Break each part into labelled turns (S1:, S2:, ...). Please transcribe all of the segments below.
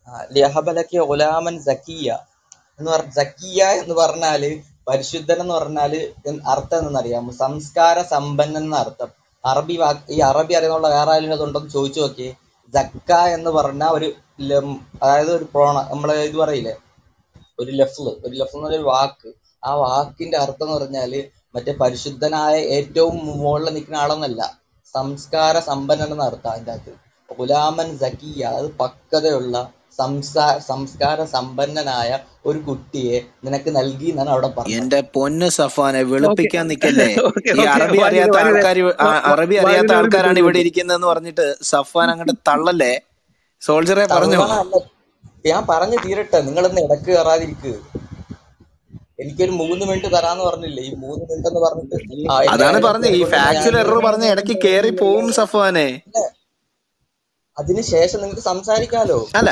S1: ലിയഹബലക്ക് ഗുലാമൻ സക്കിയ എന്ന് പറഞ്ഞ സക്കിയ എന്ന് പറഞ്ഞാല് പരിശുദ്ധൻ എന്ന് പറഞ്ഞാല് അർത്ഥം എന്തെന്നറിയാമോ? സംസ്കാര സമ്പന്നൻ എന്ന അർത്ഥം. ഈ അറബി അറിയാനുള്ള വേറെ ആരെങ്കിലും അതുണ്ടെന്ന് ചോദിച്ചു നോക്കിയേ. ജക്ക എന്ന് പറഞ്ഞ ഒരു അതായത് ഒരു നമ്മള് ഇത് പറയില്ലേ, ഒരു ലഫ്ള് എന്ന് പറഞ്ഞ ഒരു വാക്ക്. ആ വാക്കിന്റെ അർത്ഥം എന്ന് പറഞ്ഞാല് മറ്റേ പരിശുദ്ധനായ ഏറ്റവും മുകളിൽ നിൽക്കുന്ന ആളെന്നല്ല, സംസ്കാര സമ്പന്നൻ എന്ന അർത്ഥം അതിൻ്റെ അകത്ത്. ഗുലാമൻ സക്കിയ, അത് പക്വതയുള്ള സംസ്കാര സമ്പന്നനായ ഒരു കുട്ടിയെ നിനക്ക് നൽകി എന്നാണ് അവിടെ പറഞ്ഞത്.
S2: എന്റെ പൊന്ന് സഫാനെ വെളുപ്പിക്കാൻ നിക്കല്ലേ. ഈ അറബി അറിയാത്ത ആൾക്കാരാണ് ഇവിടെ ഇരിക്കുന്നതെന്ന് പറഞ്ഞിട്ട് സഫാൻ അങ്ങോട്ട് തള്ളല്ലേ. സോൾജറെ പറഞ്ഞു.
S1: ഞാൻ പറഞ്ഞു തീരട്ടെ, നിങ്ങളൊന്ന് ഇടക്ക് കയറാതിരിക്കുക. എനിക്കൊരു 3 മിനിറ്റ് തരാന്ന് പറഞ്ഞില്ലേ? ഈ 3 മിനിറ്റ് എന്ന് പറഞ്ഞിട്ട്
S2: അതാണ് പറഞ്ഞത്. ഈ ഫാക്ച്വൽ എറർ പറഞ്ഞ ഇടയ്ക്ക് കേറി പോവും സഫാനെ.
S1: അതിനുശേഷം നിങ്ങൾക്ക് സംസാരിക്കാലോ.
S2: അല്ല,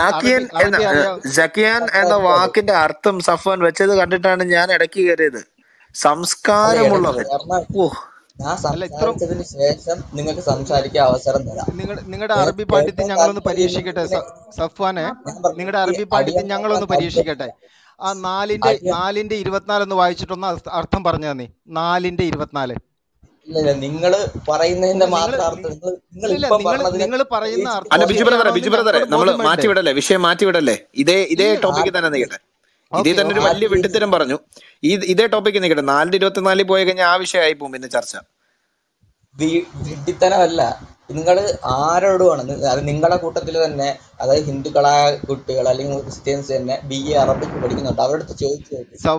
S2: ജക്കിയാൻ എന്ന വാക്കിന്റെ അർത്ഥം സഫാൻ വെച്ചത് കണ്ടിട്ടാണ് ഞാൻ ഇടയ്ക്ക് കയറിയത്. സംസ്കാരമുള്ളവൻ.
S1: ഞാൻ സംസാരിച്ചതിന് ശേഷം നിങ്ങൾക്ക് സംസാരിക്കാൻ അവസരം തരാം.
S3: നിങ്ങളുടെ അറബി പാണ്ഡിത്യം ഞങ്ങളൊന്ന് പരീക്ഷിക്കട്ടെ സഫ്വാനെ. നിങ്ങളുടെ അറബി പാണ്ഡിത്യം ഞങ്ങളൊന്ന് പരീക്ഷിക്കട്ടെ. ആ 4-ന്റെ 24 ഒന്ന് വായിച്ചിട്ടൊന്ന് അർത്ഥം പറഞ്ഞു തന്നെ. 4-ന്റെ 24.
S1: ഇല്ല, നിങ്ങള് പറയുന്നതിന്റെ മാത്രം അർത്ഥം
S3: നിങ്ങൾ പറയുന്ന അർത്ഥം.
S2: അല്ല ബിജു ബ്രദറെ നമ്മള് മാറ്റിവിടല്ലേ, വിഷയം മാറ്റിവിടല്ലേ. ഇതേ ടോപ്പിക്ക് തന്നെ നിൽക്കട്ടെ. ഇതേ തന്നെ ഒരു വലിയ വെട്ടിത്തരം പറഞ്ഞു. ഇതേ ടോപ്പിക്ക് നിൽക്കട്ടെ. 4-24 പോയി കഴിഞ്ഞാൽ ആ വിഷയമായി പോകും പിന്നെ ചർച്ച.
S1: വിഡ്ഢിത്തനമല്ല, നിങ്ങൾ ആരോടുമാണ് അത് നിങ്ങളുടെ കൂട്ടത്തിൽ തന്നെ, അതായത് ഹിന്ദുക്കളായ കുട്ടികൾ അല്ലെങ്കിൽ ക്രിസ്ത്യൻസ് തന്നെ BA അറബിക്ക് പഠിക്കുന്നുണ്ട്. അവരുടെ അടുത്ത് ചോദിച്ചു,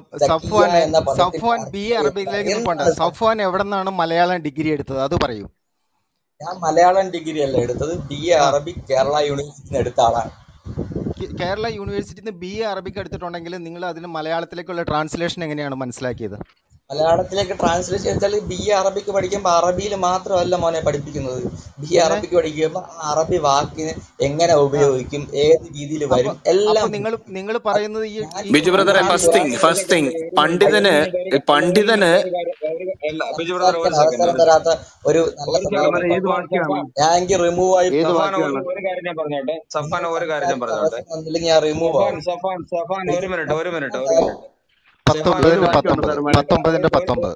S3: സഫ്വാൻ BA അറബിയിലേക്ക് പോകണ്ട. സഫ്വാൻ എവിടെ നിന്നാണ് മലയാളം ഡിഗ്രി എടുത്തത് അത് പറയൂ.
S1: ഞാൻ മലയാളം ഡിഗ്രി അല്ല എടുത്തത്, BA അറബി കേരള യൂണിവേഴ്സിറ്റിന്ന് എടുത്ത ആളാണ്.
S3: കേരള യൂണിവേഴ്സിറ്റിയിൽ നിന്ന് BA അറബിക്ക് എടുത്തിട്ടുണ്ടെങ്കിൽ നിങ്ങൾ അതിന് മലയാളത്തിലേക്കുള്ള ട്രാൻസ്ലേഷൻ എങ്ങനെയാണ് മനസ്സിലാക്കിയത്?
S1: മലയാളത്തിലേക്ക് ട്രാൻസ്ലേഷൻ വെച്ചാൽ BA അറബിക്ക് പഠിക്കുമ്പോൾ അറബിയിൽ മാത്രമല്ല മോനെ പഠിപ്പിക്കുന്നത്. BA അറബിക്ക് പഠിക്കുമ്പോൾ ആ അറബി വാക്കിന് എങ്ങനെ ഉപയോഗിക്കും, ഏത് രീതിയിൽ വരും, എല്ലാം.
S3: നിങ്ങൾ പറയുന്നത്
S2: ബിജു ബ്രദറെ ഫസ്റ്റ് തിങ് പണ്ഡിതന്
S1: അവസരം തരാത്ത ഒരു ഞാൻ എനിക്ക് റിമൂവ് ആയി ഞാൻ റിമൂവ് ആവും.
S3: 19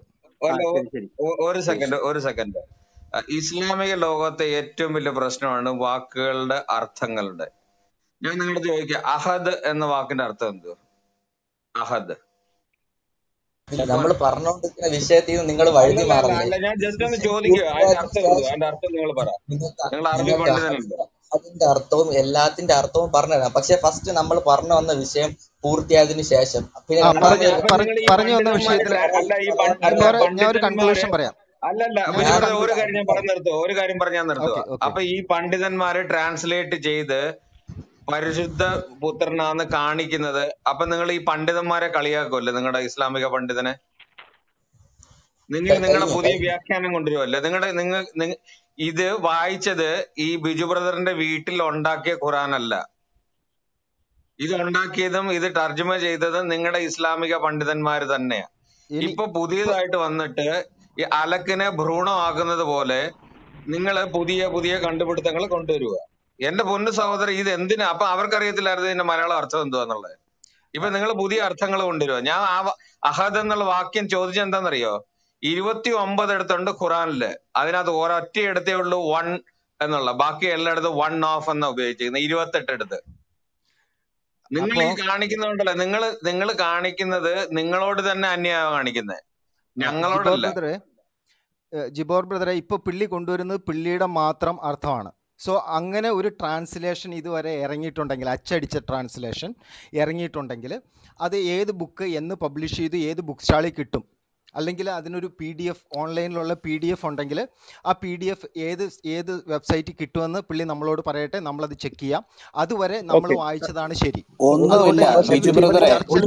S4: ഒരു സെക്കൻഡ്. ഇസ്ലാമിക ലോകത്തെ ഏറ്റവും വലിയ പ്രശ്നമാണ് വാക്കുകളുടെ അർത്ഥങ്ങളുടെ. ഞാൻ നിങ്ങളോട് ചോദിക്കുക, അഹദ് എന്ന വാക്കിന്റെ അർത്ഥം എന്ത്? അഹദ്
S1: നമ്മൾ പറഞ്ഞോണ്ടിരിക്കുന്ന വിഷയത്തിൽ നിന്ന് നിങ്ങൾ വഴുതി മാറല്ലേ.
S4: ഞാൻ ജസ്റ്റ് ഒന്ന് ചോദിക്കുക, അതിന്റെ അർത്ഥം നിങ്ങൾ പറ. നിങ്ങൾ അറബി പണ്ഡിതനല്ലേ?
S1: അതിന്റെ അർത്ഥവും എല്ലാത്തിന്റെ അർത്ഥവും പറഞ്ഞുതരാം. പക്ഷെ ഫസ്റ്റ് നമ്മൾ പറഞ്ഞു വന്ന വിഷയം പൂർത്തിയായതിനു ശേഷം
S3: പറഞ്ഞു വന്ന വിഷയത്തിൽ ഞാൻ ഒരു കൺക്ലൂഷൻ പറയാം.
S4: അല്ലല്ല, ഒരു കാര്യം ഞാൻ പറഞ്ഞു നിർത്തുക. അപ്പൊ ഈ പണ്ഡിതന്മാര് ട്രാൻസ്ലേറ്റ് ചെയ്ത് പരിശുദ്ധ പുത്രനാന്ന് കാണിക്കുന്നത്. അപ്പൊ നിങ്ങൾ ഈ പണ്ഡിതന്മാരെ കളിയാക്കുമല്ലേ? നിങ്ങളുടെ ഇസ്ലാമിക പണ്ഡിതനെ നിങ്ങളുടെ പുതിയ വ്യാഖ്യാനം കൊണ്ടുവരുമല്ലേ? നിങ്ങൾ ഇത് വായിച്ചത് ഈ ബിജു ബ്രദറിന്റെ വീട്ടിൽ ഉണ്ടാക്കിയ ഖുറാനല്ല. ഇത് ഉണ്ടാക്കിയതും ഇത് തർജ്ജമ ചെയ്തതും നിങ്ങളുടെ ഇസ്ലാമിക പണ്ഡിതന്മാര് തന്നെയാ. ഇപ്പൊ പുതിയതായിട്ട് വന്നിട്ട് ഈ അലക്കിനെ ഭ്രൂണമാക്കുന്നത് പോലെ നിങ്ങൾ പുതിയ കണ്ടുപിടുത്തങ്ങൾ കൊണ്ടുവരിക. എന്റെ പൊന്നു സഹോദരൻ, ഇത് എന്തിനാ? അപ്പൊ അവർക്കറിയത്തില്ലായിരുന്നു ഇതിന്റെ മലയാളം അർത്ഥം എന്തുവാന്നുള്ളത്. ഇപ്പൊ നിങ്ങൾ പുതിയ അർത്ഥങ്ങൾ കൊണ്ടുവരുക. ഞാൻ ആ അഹദ് എന്നുള്ള വാക്യം ചോദിച്ചെന്താന്നറിയോ? 29 എടുത്തുണ്ട് ഖുറാനില്. അതിനകത്ത് ഒരൊറ്റ എടുത്തേ ഉള്ളൂ 1 എന്നുള്ള, ബാക്കി എല്ലായിടത്തും 1 ഓഫ് എന്നാ ഉപയോഗിച്ചിരിക്കുന്നത്. 28 എടുത്ത്. നിങ്ങൾ ഈ കാണിക്കുന്നുണ്ടല്ലോ, നിങ്ങൾ കാണിക്കുന്നത് നിങ്ങളോട് തന്നെ അന്യായം കാണിക്കുന്നത്, ഞങ്ങളോടല്ല.
S3: ജിബോർ ബ്രദറെ, ഇപ്പൊ പിള്ളി കൊണ്ടുവരുന്നത് പിള്ളിയുടെ മാത്രം അർത്ഥമാണ്. സോ അങ്ങനെ ഒരു ട്രാൻസ്ലേഷൻ ഇതുവരെ ഇറങ്ങിയിട്ടുണ്ടെങ്കിൽ, അച്ചടിച്ച ട്രാൻസ്ലേഷൻ ഇറങ്ങിയിട്ടുണ്ടെങ്കിൽ, അത് ഏത് ബുക്ക് എന്ന് പബ്ലിഷ് ചെയ്ത് ഏത് ബുക്ക് സ്റ്റാളിൽ കിട്ടും, അല്ലെങ്കിൽ അതിനൊരു PDF ഓൺലൈനിലുള്ള PDF ഉണ്ടെങ്കിൽ ആ PDF ഏത് വെബ്സൈറ്റിൽ കിട്ടുമെന്ന് പിള്ളി നമ്മളോട് പറയട്ടെ, നമ്മളത് ചെക്ക് ചെയ്യാം. അതുവരെ നമ്മൾ വായിച്ചതാണ് ശരി.
S2: ഒന്നുമില്ല ബിജു ബ്രദറെ,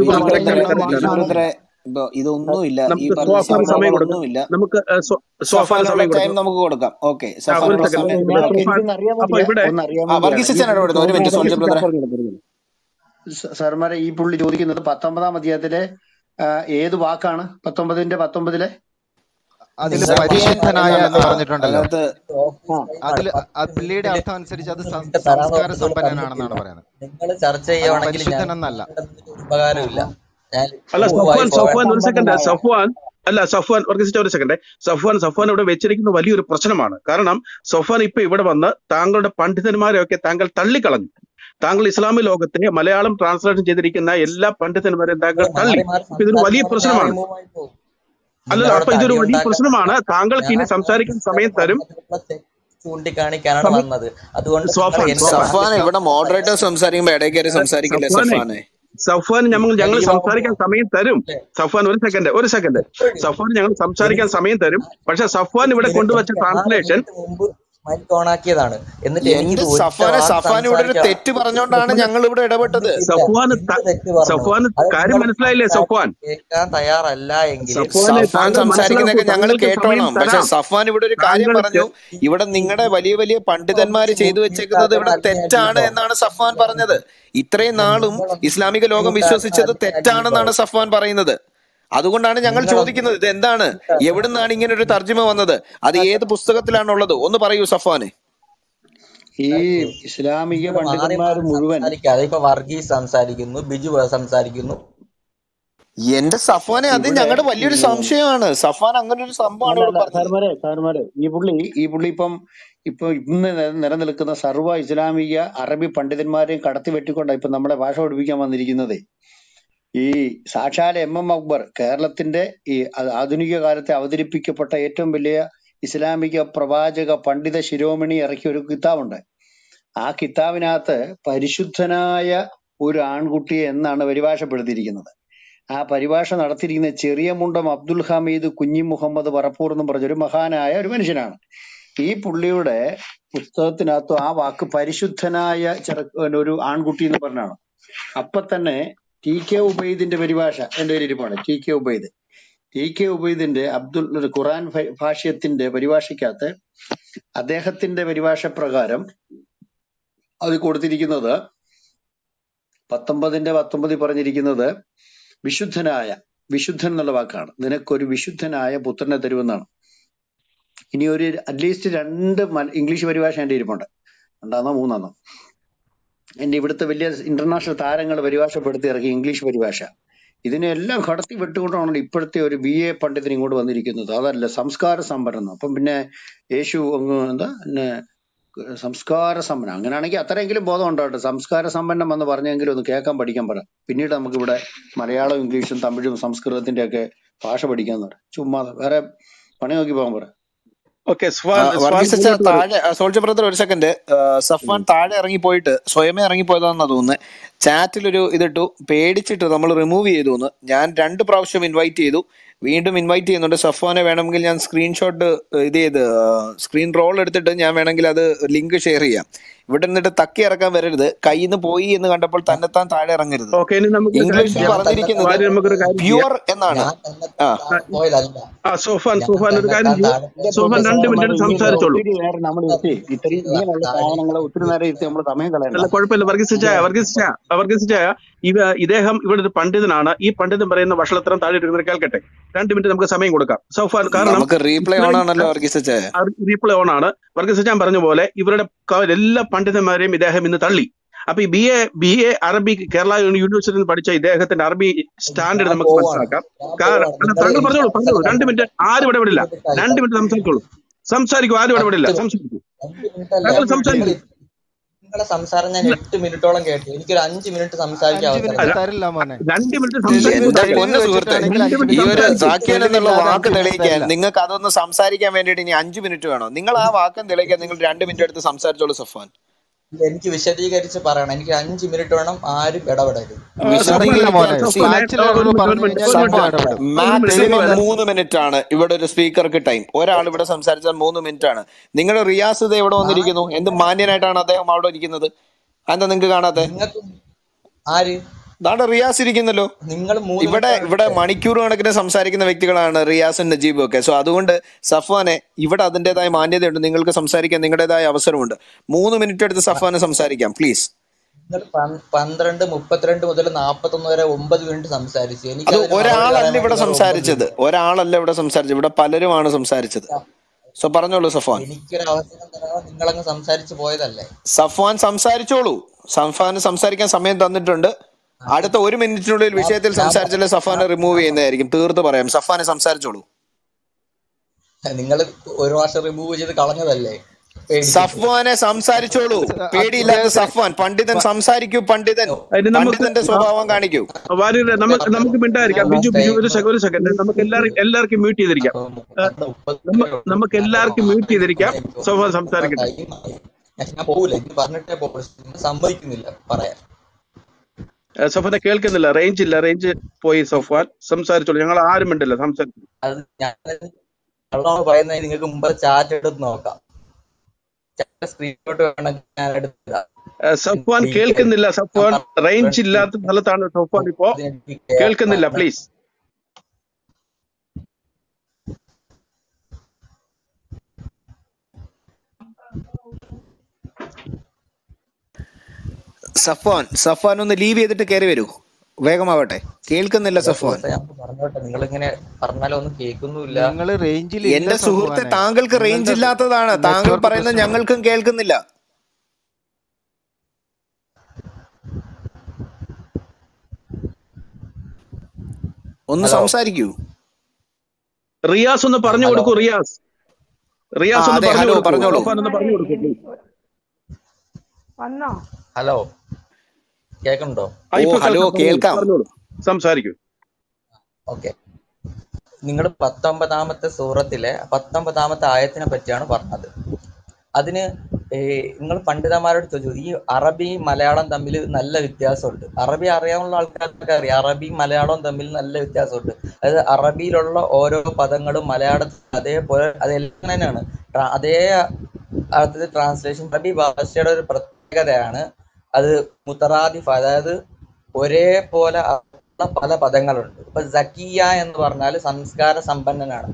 S2: ഇതൊന്നുമില്ല. ഈ ഒന്നുമില്ല. നമുക്ക് കൊടുക്കാം. ഓക്കെ,
S5: സാർമാരെ, ഈ പുള്ളി ചോദിക്കുന്നത് 19-ാം അധ്യായത്തിലെ ഏത് വാക്കാണ്? 19-ന്റെ 19
S3: അതിൽ
S1: നിങ്ങൾ
S3: പരിശുദ്ധനായ
S1: പറയുന്ന
S3: എന്ന് പറഞ്ഞിട്ടുണ്ടല്ലോ.
S2: അതിനകത്ത്
S3: അതിൽ പുള്ളിയുടെ അർത്ഥം അനുസരിച്ച് അത് സംസ്കാര സമ്പന്നനാണെന്നാണ് പറയുന്നത്.
S1: നിങ്ങൾ ചർച്ച
S3: അത്
S1: ചെയ്യുവാണെങ്കിൽ
S3: പരിശുദ്ധൻ എന്നല്ല.
S1: ഉപകാരമില്ല. ഞാൻ
S5: അല്ല
S1: മൂവായി
S5: സഫ്വാൻ ഒരു സെക്കൻഡ്.
S6: സമ്പന്നനായ
S5: സഫ്വാൻ ഒരു സെക്കൻഡ്. സഫ്വാൻ ഇവിടെ വെച്ചിരിക്കുന്ന വലിയൊരു പ്രശ്നമാണ്. കാരണം സഫ്വാൻ ഇപ്പൊ ഇവിടെ വന്ന് താങ്കളുടെ പണ്ഡിതന്മാരെയൊക്കെ താങ്കൾ തള്ളിക്കളഞ്ഞു. താങ്കൾ ഇസ്ലാമിക ലോകത്തെ മലയാളം ട്രാൻസ്ലേഷൻ ചെയ്തിരിക്കുന്ന എല്ലാ പണ്ഡിതന്മാരെയും താങ്കൾ തള്ളി. അപ്പൊ ഇതൊരു വലിയ പ്രശ്നമാണ്. അല്ലല്ലോ, അപ്പൊ ഇതൊരു വലിയ പ്രശ്നമാണ്. താങ്കൾക്ക് ഇനി സംസാരിക്കാൻ സമയം തരും.
S1: ചൂണ്ടിക്കാണിക്കാനാണ് വന്നത്. അതുകൊണ്ട്
S2: സഫ്വാൻ ഇവിടെ മോഡറേറ്റർ സംസാരിക്കുമ്പോ ഇടയ്ക്ക് സംസാരിക്കില്ലേ സഫ്വാനെ?
S5: സഫ്വാൻ ഞങ്ങൾ സംസാരിക്കാൻ സമയം തരും. സഫ്വാൻ ഒരു സെക്കൻഡ്. സഫ്വാൻ ഞങ്ങൾ സംസാരിക്കാൻ സമയം തരും. പക്ഷെ സഫ്വാൻ ഇവിടെ കൊണ്ടുവച്ച ട്രാൻസ്ലേഷൻ
S1: ഓണാക്കിയതാണ്. എന്നിട്ട്
S2: സഫ്വാൻ ഇവിടെ ഒരു തെറ്റ് പറഞ്ഞോണ്ടാണ് ഞങ്ങൾ ഇവിടെ ഇടപെട്ടത്.
S5: സഫ്വാൻ കാര്യം മനസ്സിലായില്ലേ? സഫ്വാൻ
S1: കേൾക്കാൻ തയ്യാറല്ല എങ്കിൽ
S2: സഫ്വാൻ സംസാരിക്കുന്നൊക്കെ ഞങ്ങൾ കേട്ടോണം. പക്ഷെ സഫ്വാൻ ഇവിടെ ഒരു കാര്യം പറഞ്ഞു. ഇവിടെ നിങ്ങളുടെ വലിയ വലിയ പണ്ഡിതന്മാര് ചെയ്തു വെച്ചേക്കുന്നത് ഇവിടെ തെറ്റാണ് എന്നാണ് സഫ്വാൻ പറഞ്ഞത്. ഇത്രയും നാളും ഇസ്ലാമിക ലോകം വിശ്വസിച്ചത് തെറ്റാണെന്നാണ് സഫ്വാൻ പറയുന്നത്. അതുകൊണ്ടാണ് ഞങ്ങൾ ചോദിക്കുന്നത്, ഇത് എന്താണ്, എവിടുന്നാണ് ഇങ്ങനെ ഒരു തർജ്ജിമ വന്നത്, അത് ഏത് പുസ്തകത്തിലാണുള്ളത് ഒന്ന് പറയൂ സഫ്വാനെ.
S6: ഈ ഇസ്ലാമിക പണ്ഡിതന്മാർ മുഴുവൻ
S1: ഇപ്പൊ വർഗീസ് സംസാരിക്കുന്നു, ബിജു സംസാരിക്കുന്നു.
S2: എന്റെ സഫ്വാനെ, അത് ഞങ്ങളുടെ വലിയൊരു സംശയമാണ്. സഫ്വാൻ അങ്ങനെ ഒരു സംഭവമാണ്.
S6: സാർമാരെ ഈ പുള്ളി ഇപ്പൊ ഇന്ന് നിലനിൽക്കുന്ന സർവ്വ ഇസ്ലാമിക അറബി പണ്ഡിതന്മാരെയും കടത്തി വെട്ടിക്കൊണ്ടാണ് ഇപ്പൊ നമ്മളെ ഭാഷ പഠിപ്പിക്കാൻ വന്നിരിക്കുന്നത്. ഈ സാക്ഷാൽ MM അക്ബർ കേരളത്തിന്റെ ഈ ആധുനിക കാലത്തെ അവതരിപ്പിക്കപ്പെട്ട ഏറ്റവും വലിയ ഇസ്ലാമിക പ്രവാചക പണ്ഡിത ശിരോമണി ഇറക്കിയ ഒരു കിതാബുണ്ട്. ആ കിതാബിനകത്ത് പരിശുദ്ധനായ ഒരു ആൺകുട്ടിയെ എന്നാണ് പരിഭാഷപ്പെടുത്തിയിരിക്കുന്നത്. ആ പരിഭാഷ നടത്തിയിരിക്കുന്ന ചെറിയ മുണ്ടം അബ്ദുൽ ഹമീദ് കുഞ്ഞി മുഹമ്മദ് പറപ്പൂർ എന്നും പറഞ്ഞൊരു മഹാനായ ഒരു മനുഷ്യനാണ്. ഈ പുള്ളിയുടെ പുസ്തകത്തിനകത്തും ആ വാക്ക് പരിശുദ്ധനായ ഒരു ആൺകുട്ടി എന്ന് പറഞ്ഞാണ്. അപ്പൊ തന്നെ TK ഉബൈദിന്റെ പരിഭാഷ എന്റെ പേര് ഇരിപ്പാണ്. TK ഉബൈദിന്റെ ഖുറാൻ ഭാഷ്യത്തിന്റെ പരിഭാഷയ്ക്കകത്ത് അദ്ദേഹത്തിന്റെ പരിഭാഷ പ്രകാരം അത് കൊടുത്തിരിക്കുന്നത് 19 പറഞ്ഞിരിക്കുന്നത് വിശുദ്ധൻ എന്നുള്ള വാക്കാണ്. നിനക്കൊരു വിശുദ്ധനായ പുത്രനെ തരുമെന്നാണ്. ഇനി ഒരു അറ്റ്ലീസ്റ്റ് 2 ഇംഗ്ലീഷ് പരിഭാഷ എന്റെ ഇരിപ്പുണ്ട്. 2 3 എന്റെ ഇവിടുത്തെ വലിയ ഇന്റർനാഷണൽ താരങ്ങൾ പരിഭാഷപ്പെടുത്തി ഇറക്കി ഇംഗ്ലീഷ് പരിഭാഷ. ഇതിനെല്ലാം കടത്തി വിട്ടുകൊണ്ടാണ് ഇപ്പോഴത്തെ ഒരു BA പണ്ഡിതൻ ഇങ്ങോട്ട് വന്നിരിക്കുന്നത്. അതല്ല സംസ്കാര സമ്പന്നം. അപ്പം പിന്നെ യേശു സംസ്കാര സമ്പന്നം, അങ്ങനെയാണെങ്കിൽ അത്രയെങ്കിലും ബോധം ഉണ്ടാവട്ടെ. സംസ്കാര സമ്പന്നം എന്ന് പറഞ്ഞെങ്കിലും ഒന്ന് കേൾക്കാൻ പഠിക്കാൻ പറ. പിന്നീട് നമുക്ക് ഇവിടെ മലയാളവും ഇംഗ്ലീഷും തമിഴും സംസ്കൃതത്തിന്റെ ഒക്കെ ഭാഷ പഠിക്കാൻ പറ. ചുമ്മാ വേറെ പണി നോക്കി പോകാൻ പറ.
S2: സോൾജർ ബ്രദർ ഒരു സെക്കൻഡ്. സഫ്വാൻ താഴെ ഇറങ്ങിപ്പോയിട്ട് സ്വയമേ ഇറങ്ങിപ്പോയതാണെന്നാ തോന്നുന്നത്. ചാറ്റിലൊരു ഇതിട്ടു, പേടിച്ചിട്ട് നമ്മൾ റിമൂവ് ചെയ്തു എന്ന്. ഞാൻ 2 പ്രാവശ്യം ഇൻവൈറ്റ് ചെയ്തു, വീണ്ടും ഇൻവൈറ്റ് ചെയ്യുന്നുണ്ട്. സഫ്വാനെ വേണമെങ്കിൽ ഞാൻ സ്ക്രീൻഷോട്ട് സ്ക്രീൻ റോൾ എടുത്തിട്ട് ഞാൻ വേണമെങ്കിൽ അത് ലിങ്ക് ഷെയർ ചെയ്യാം. ഇവിടെ നിന്നിട്ട് തക്കി ഇറക്കാൻ വരരുത്. കയ്യിൽ നിന്ന് പോയി എന്ന് കണ്ടപ്പോൾ തന്നെത്താൻ താഴെ ഇറങ്ങരുത്. ഇംഗ്ലീഷിൽ പറഞ്ഞിരിക്കുന്നത് പ്യുവർ എന്നാണ്.
S5: ഇദ്ദേഹം ഇവിടെ ഒരു പണ്ഡിതനാണ്. ഈ പണ്ഡിതൻ പറയുന്ന വഷളത്തരം താഴെ കേൾക്കട്ടെ. 2 മിനിറ്റ് നമുക്ക് സമയം കൊടുക്കാം സോഫാൻ. കാരണം
S2: റീപ്ലേ ഓൺ ആണല്ലോ.
S5: റീപ്ലേ ഓൺ ആണ്. വർഗീസ് ഞാൻ പറഞ്ഞ പോലെ ഇവരുടെ എല്ലാ പണ്ഡിതന്മാരെയും ഇദ്ദേഹം ഇന്ന് തള്ളി. അപ്പൊ ഈ BA അറബി കേരള യൂണിവേഴ്സിറ്റിയിൽ നിന്ന് പഠിച്ച ഇദ്ദേഹത്തിന്റെ അറബി സ്റ്റാൻഡേർഡ് നമുക്ക് മനസ്സിലാക്കാം. താങ്കൾ പറഞ്ഞോളൂ 2 മിനിറ്റ്. ആരും ഇടപെടില്ല. 2 മിനിറ്റ് സംസാരിക്കൂ. ആരും ഇടപെടില്ല. താങ്കൾ സംസാരിക്കൂ.
S1: നിങ്ങളുടെ സംസാരം ഞാൻ 8 മിനിറ്റോളം കേട്ടു. എനിക്കൊരു 5 മിനിറ്റ് സംസാരിക്കാൻ
S2: വാക്ക് തെളിയിക്കാൻ നിങ്ങൾക്ക് അതൊന്ന് സംസാരിക്കാൻ വേണ്ടിയിട്ട് ഇനി 5 മിനിറ്റ് വേണോ? നിങ്ങൾ ആ വാക്കം തെളിയിക്കാൻ നിങ്ങൾ 2 മിനിറ്റ് എടുത്ത് സംസാരിച്ചോളൂ സഫ്വാൻ.
S1: എനിക്ക് വിശദീകരിച്ച് പറയണം. എനിക്ക് 5 മിനിറ്റ് വേണം. ആരും ഇടപെടരുത്.
S2: മാക്സിമം 3 മിനിറ്റ് ആണ് ഇവിടെ ഒരു സ്പീക്കർക്ക് ടൈം. ഒരാൾ ഇവിടെ സംസാരിച്ചാൽ 3 മിനിറ്റ് ആണ്. നിങ്ങളുടെ റിയാസ് എവിടെ വന്നിരിക്കുന്നു? എന്ത് മാന്യനായിട്ടാണ് അദ്ദേഹം അവിടെ ഇരിക്കുന്നത്. എന്താ നിങ്ങൾക്ക് കാണാത്തെ?
S1: ആര്?
S2: ദാണ്ട റിയാസ് ഇരിക്കുന്നല്ലോ. ഇവിടെ മണിക്കൂർ കണക്കിന് സംസാരിക്കുന്ന വ്യക്തികളാണ് റിയാസും നജീബും ഒക്കെ. സോ അതുകൊണ്ട് സഫ്വാനെ ഇവിടെ അതിൻ്റെതായ മാന്യതയുണ്ട്. നിങ്ങൾക്ക് സംസാരിക്കാൻ നിങ്ങളുടേതായ അവസരമുണ്ട്. 3 മിനിറ്റ് എടുത്ത് സഫ്വാനെ സംസാരിക്കാം പ്ലീസ്.
S1: നിങ്ങൾ 12:32 മുതൽ 41 വരെ 9 മിനിറ്റ് സംസാരിച്ചു.
S2: അത്
S1: എനിക്കതിന് മറുപടി
S2: ഒരാളല്ല
S1: പറയാൻ വേണ്ടി
S2: ഇവിടെ
S1: വേറെ 9
S2: സംസാരിച്ചത്,
S1: മിനിറ്റ്.
S2: ഒരാളല്ല ഇവിടെ സംസാരിച്ചത്, ഇവിടെ പലരുമാണ് സംസാരിച്ചത്. സോ പറഞ്ഞോളൂ സഫ്വാൻ.
S1: എനിക്കൊരു അവസരം തരാമോ? നിങ്ങളങ്ങ് സംസാരിച്ചു പോയതല്ലേ.
S2: സഫ്വാൻ സംസാരിച്ചോളൂ. സഫ്വാന് സംസാരിക്കാൻ സമയം തന്നിട്ടുണ്ട്. അടുത്ത 1 മിനിറ്റിനുള്ളിൽ
S1: ഞാൻ
S2: വിഷയത്തിൽ
S1: ഞാൻ
S2: സംസാരിച്ചാലേ സഫ്വാനെ റിമൂവ് ചെയ്യുന്നതായിരിക്കും. തീർത്ത് പറയാം. സഫ്വാനെ സംസാരിച്ചോളൂ.
S1: നിങ്ങൾ ഒരു വർഷം റിമൂവ് ചെയ്ത് കളഞ്ഞതല്ലേ പേടിച്ചിട്ട്.
S2: സഫ്വാനെ സംസാരിച്ചോളൂ. പേടിയില്ലാത്ത
S3: അദ്ദേഹത്തിന്
S2: സഫ്വാൻ. പണ്ഡിതൻ സംസാരിക്കൂ. പണ്ഡിതൻ
S5: അതിന് നമുക്ക്
S2: പണ്ഡിതന്റെ സ്വഭാവം കാണിക്കൂ.
S5: വാര്യരെ നമുക്ക് മിണ്ടായിരിക്കാം. ബിജു ഒരു സെക്കൻഡ്, നമുക്ക് എല്ലാവർക്കും മ്യൂട്ട് ചെയ്തിരിക്കാം. നമുക്ക് എല്ലാവർക്കും മ്യൂട്ട് ചെയ്തിരിക്കാം. സോഫാൻ സംസാരിക്കട്ടെ.
S1: ഞാൻ പോവില്ല, ഇത് പറഞ്ഞിട്ടേ പോകുള്ളൂ. സമ്മതിക്കുന്നില്ല പറയാൻ.
S5: സോഫാനെ കേൾക്കുന്നില്ല, റേഞ്ച് ഇല്ല, റേഞ്ച് പോയി. സോഫാൻ സംസാരിച്ചോളൂ, ഞങ്ങൾ ആരും മിണ്ടില്ല, സംസാരിച്ചു.
S1: അത് ഞാൻ പറയുന്നത് നിങ്ങൾക്ക് മുമ്പ് ചാറ്റ് എടുത്ത് നോക്കാം. സ്ക്രീൻഷോട്ട് വേണമെങ്കിൽ ഞാൻ എടുത്തിടാം.
S5: സഫ്വാൻ കേൾക്കുന്നില്ല. സഫ്വാൻ റേഞ്ച് ഇല്ലാത്ത സ്ഥലത്താണ് സഫ്വാൻ ഇപ്പോ. കേൾക്കുന്നില്ല, പ്ലീസ്.
S2: സഫ്വാൻ ഒന്ന് ലീവ് ചെയ്തിട്ട് കയറി വരൂ, വേഗമാവട്ടെ. കേൾക്കുന്നില്ല സഫ്വാൻ.
S1: പറഞ്ഞോട്ടെ, നിങ്ങളിങ്ങനെ പറഞ്ഞാലോ ഒന്നും കേൾക്കുന്നില്ല.
S3: നിങ്ങൾ റേഞ്ചിൽ
S2: എന്റെ സുഹൃത്തെ, താങ്കൾക്ക് റേഞ്ച് ഇല്ലാത്തതാണ്. താങ്കൾ പറയുന്നത് ഞങ്ങൾക്കും കേൾക്കുന്നില്ല. ഒന്ന് സംസാരിക്കൂ.
S5: റിയാസ് ഒന്ന് പറഞ്ഞു കൊടുക്കൂ. റിയാസ് ഒന്ന് പറഞ്ഞു കൊടുക്കൂ.
S2: പറഞ്ഞോളൂ.
S5: സോഫാൻ ഒന്ന് പറഞ്ഞു കൊടുക്കൂ.
S1: ഹലോ, കേൾക്കുന്നുണ്ടോ?
S2: ഹലോ, കേൾക്കാം.
S5: സംസാരിക്കൂ.
S1: ഓക്കെ. നിങ്ങൾ 19-ാമത്തെ സൂറത്തിലെ 19-ാമത്തെ ആയത്തിനെ പറ്റിയാണ് പറഞ്ഞത്. അതിന് നിങ്ങൾ പണ്ഡിതന്മാരോട് ചോദിച്ചു, ഈ അറബി മലയാളം തമ്മിൽ നല്ല വ്യത്യാസമുണ്ട്. അറബി അറിയാവുന്ന ആൾക്കാർക്ക് അറിയാം, അറബി മലയാളവും തമ്മിൽ നല്ല വ്യത്യാസമുണ്ട്. അതായത് അറബിയിലുള്ള ഓരോ പദങ്ങളും മലയാളത്തിൽ അതേപോലെ അതെല്ലാം തന്നെയാണ്, അതേ അർത്ഥത്തിൽ ട്രാൻസ്ലേഷൻ. അറബി ഭാഷയുടെ ഒരു പ്രത്യേകതയാണ് അത് മുത്തറാദിഫ്, അതായത് ഒരേപോലെ പല പദങ്ങളുണ്ട്. ഇപ്പൊ സക്കിയ എന്ന് പറഞ്ഞാൽ സംസ്കാര സമ്പന്നനാണ്.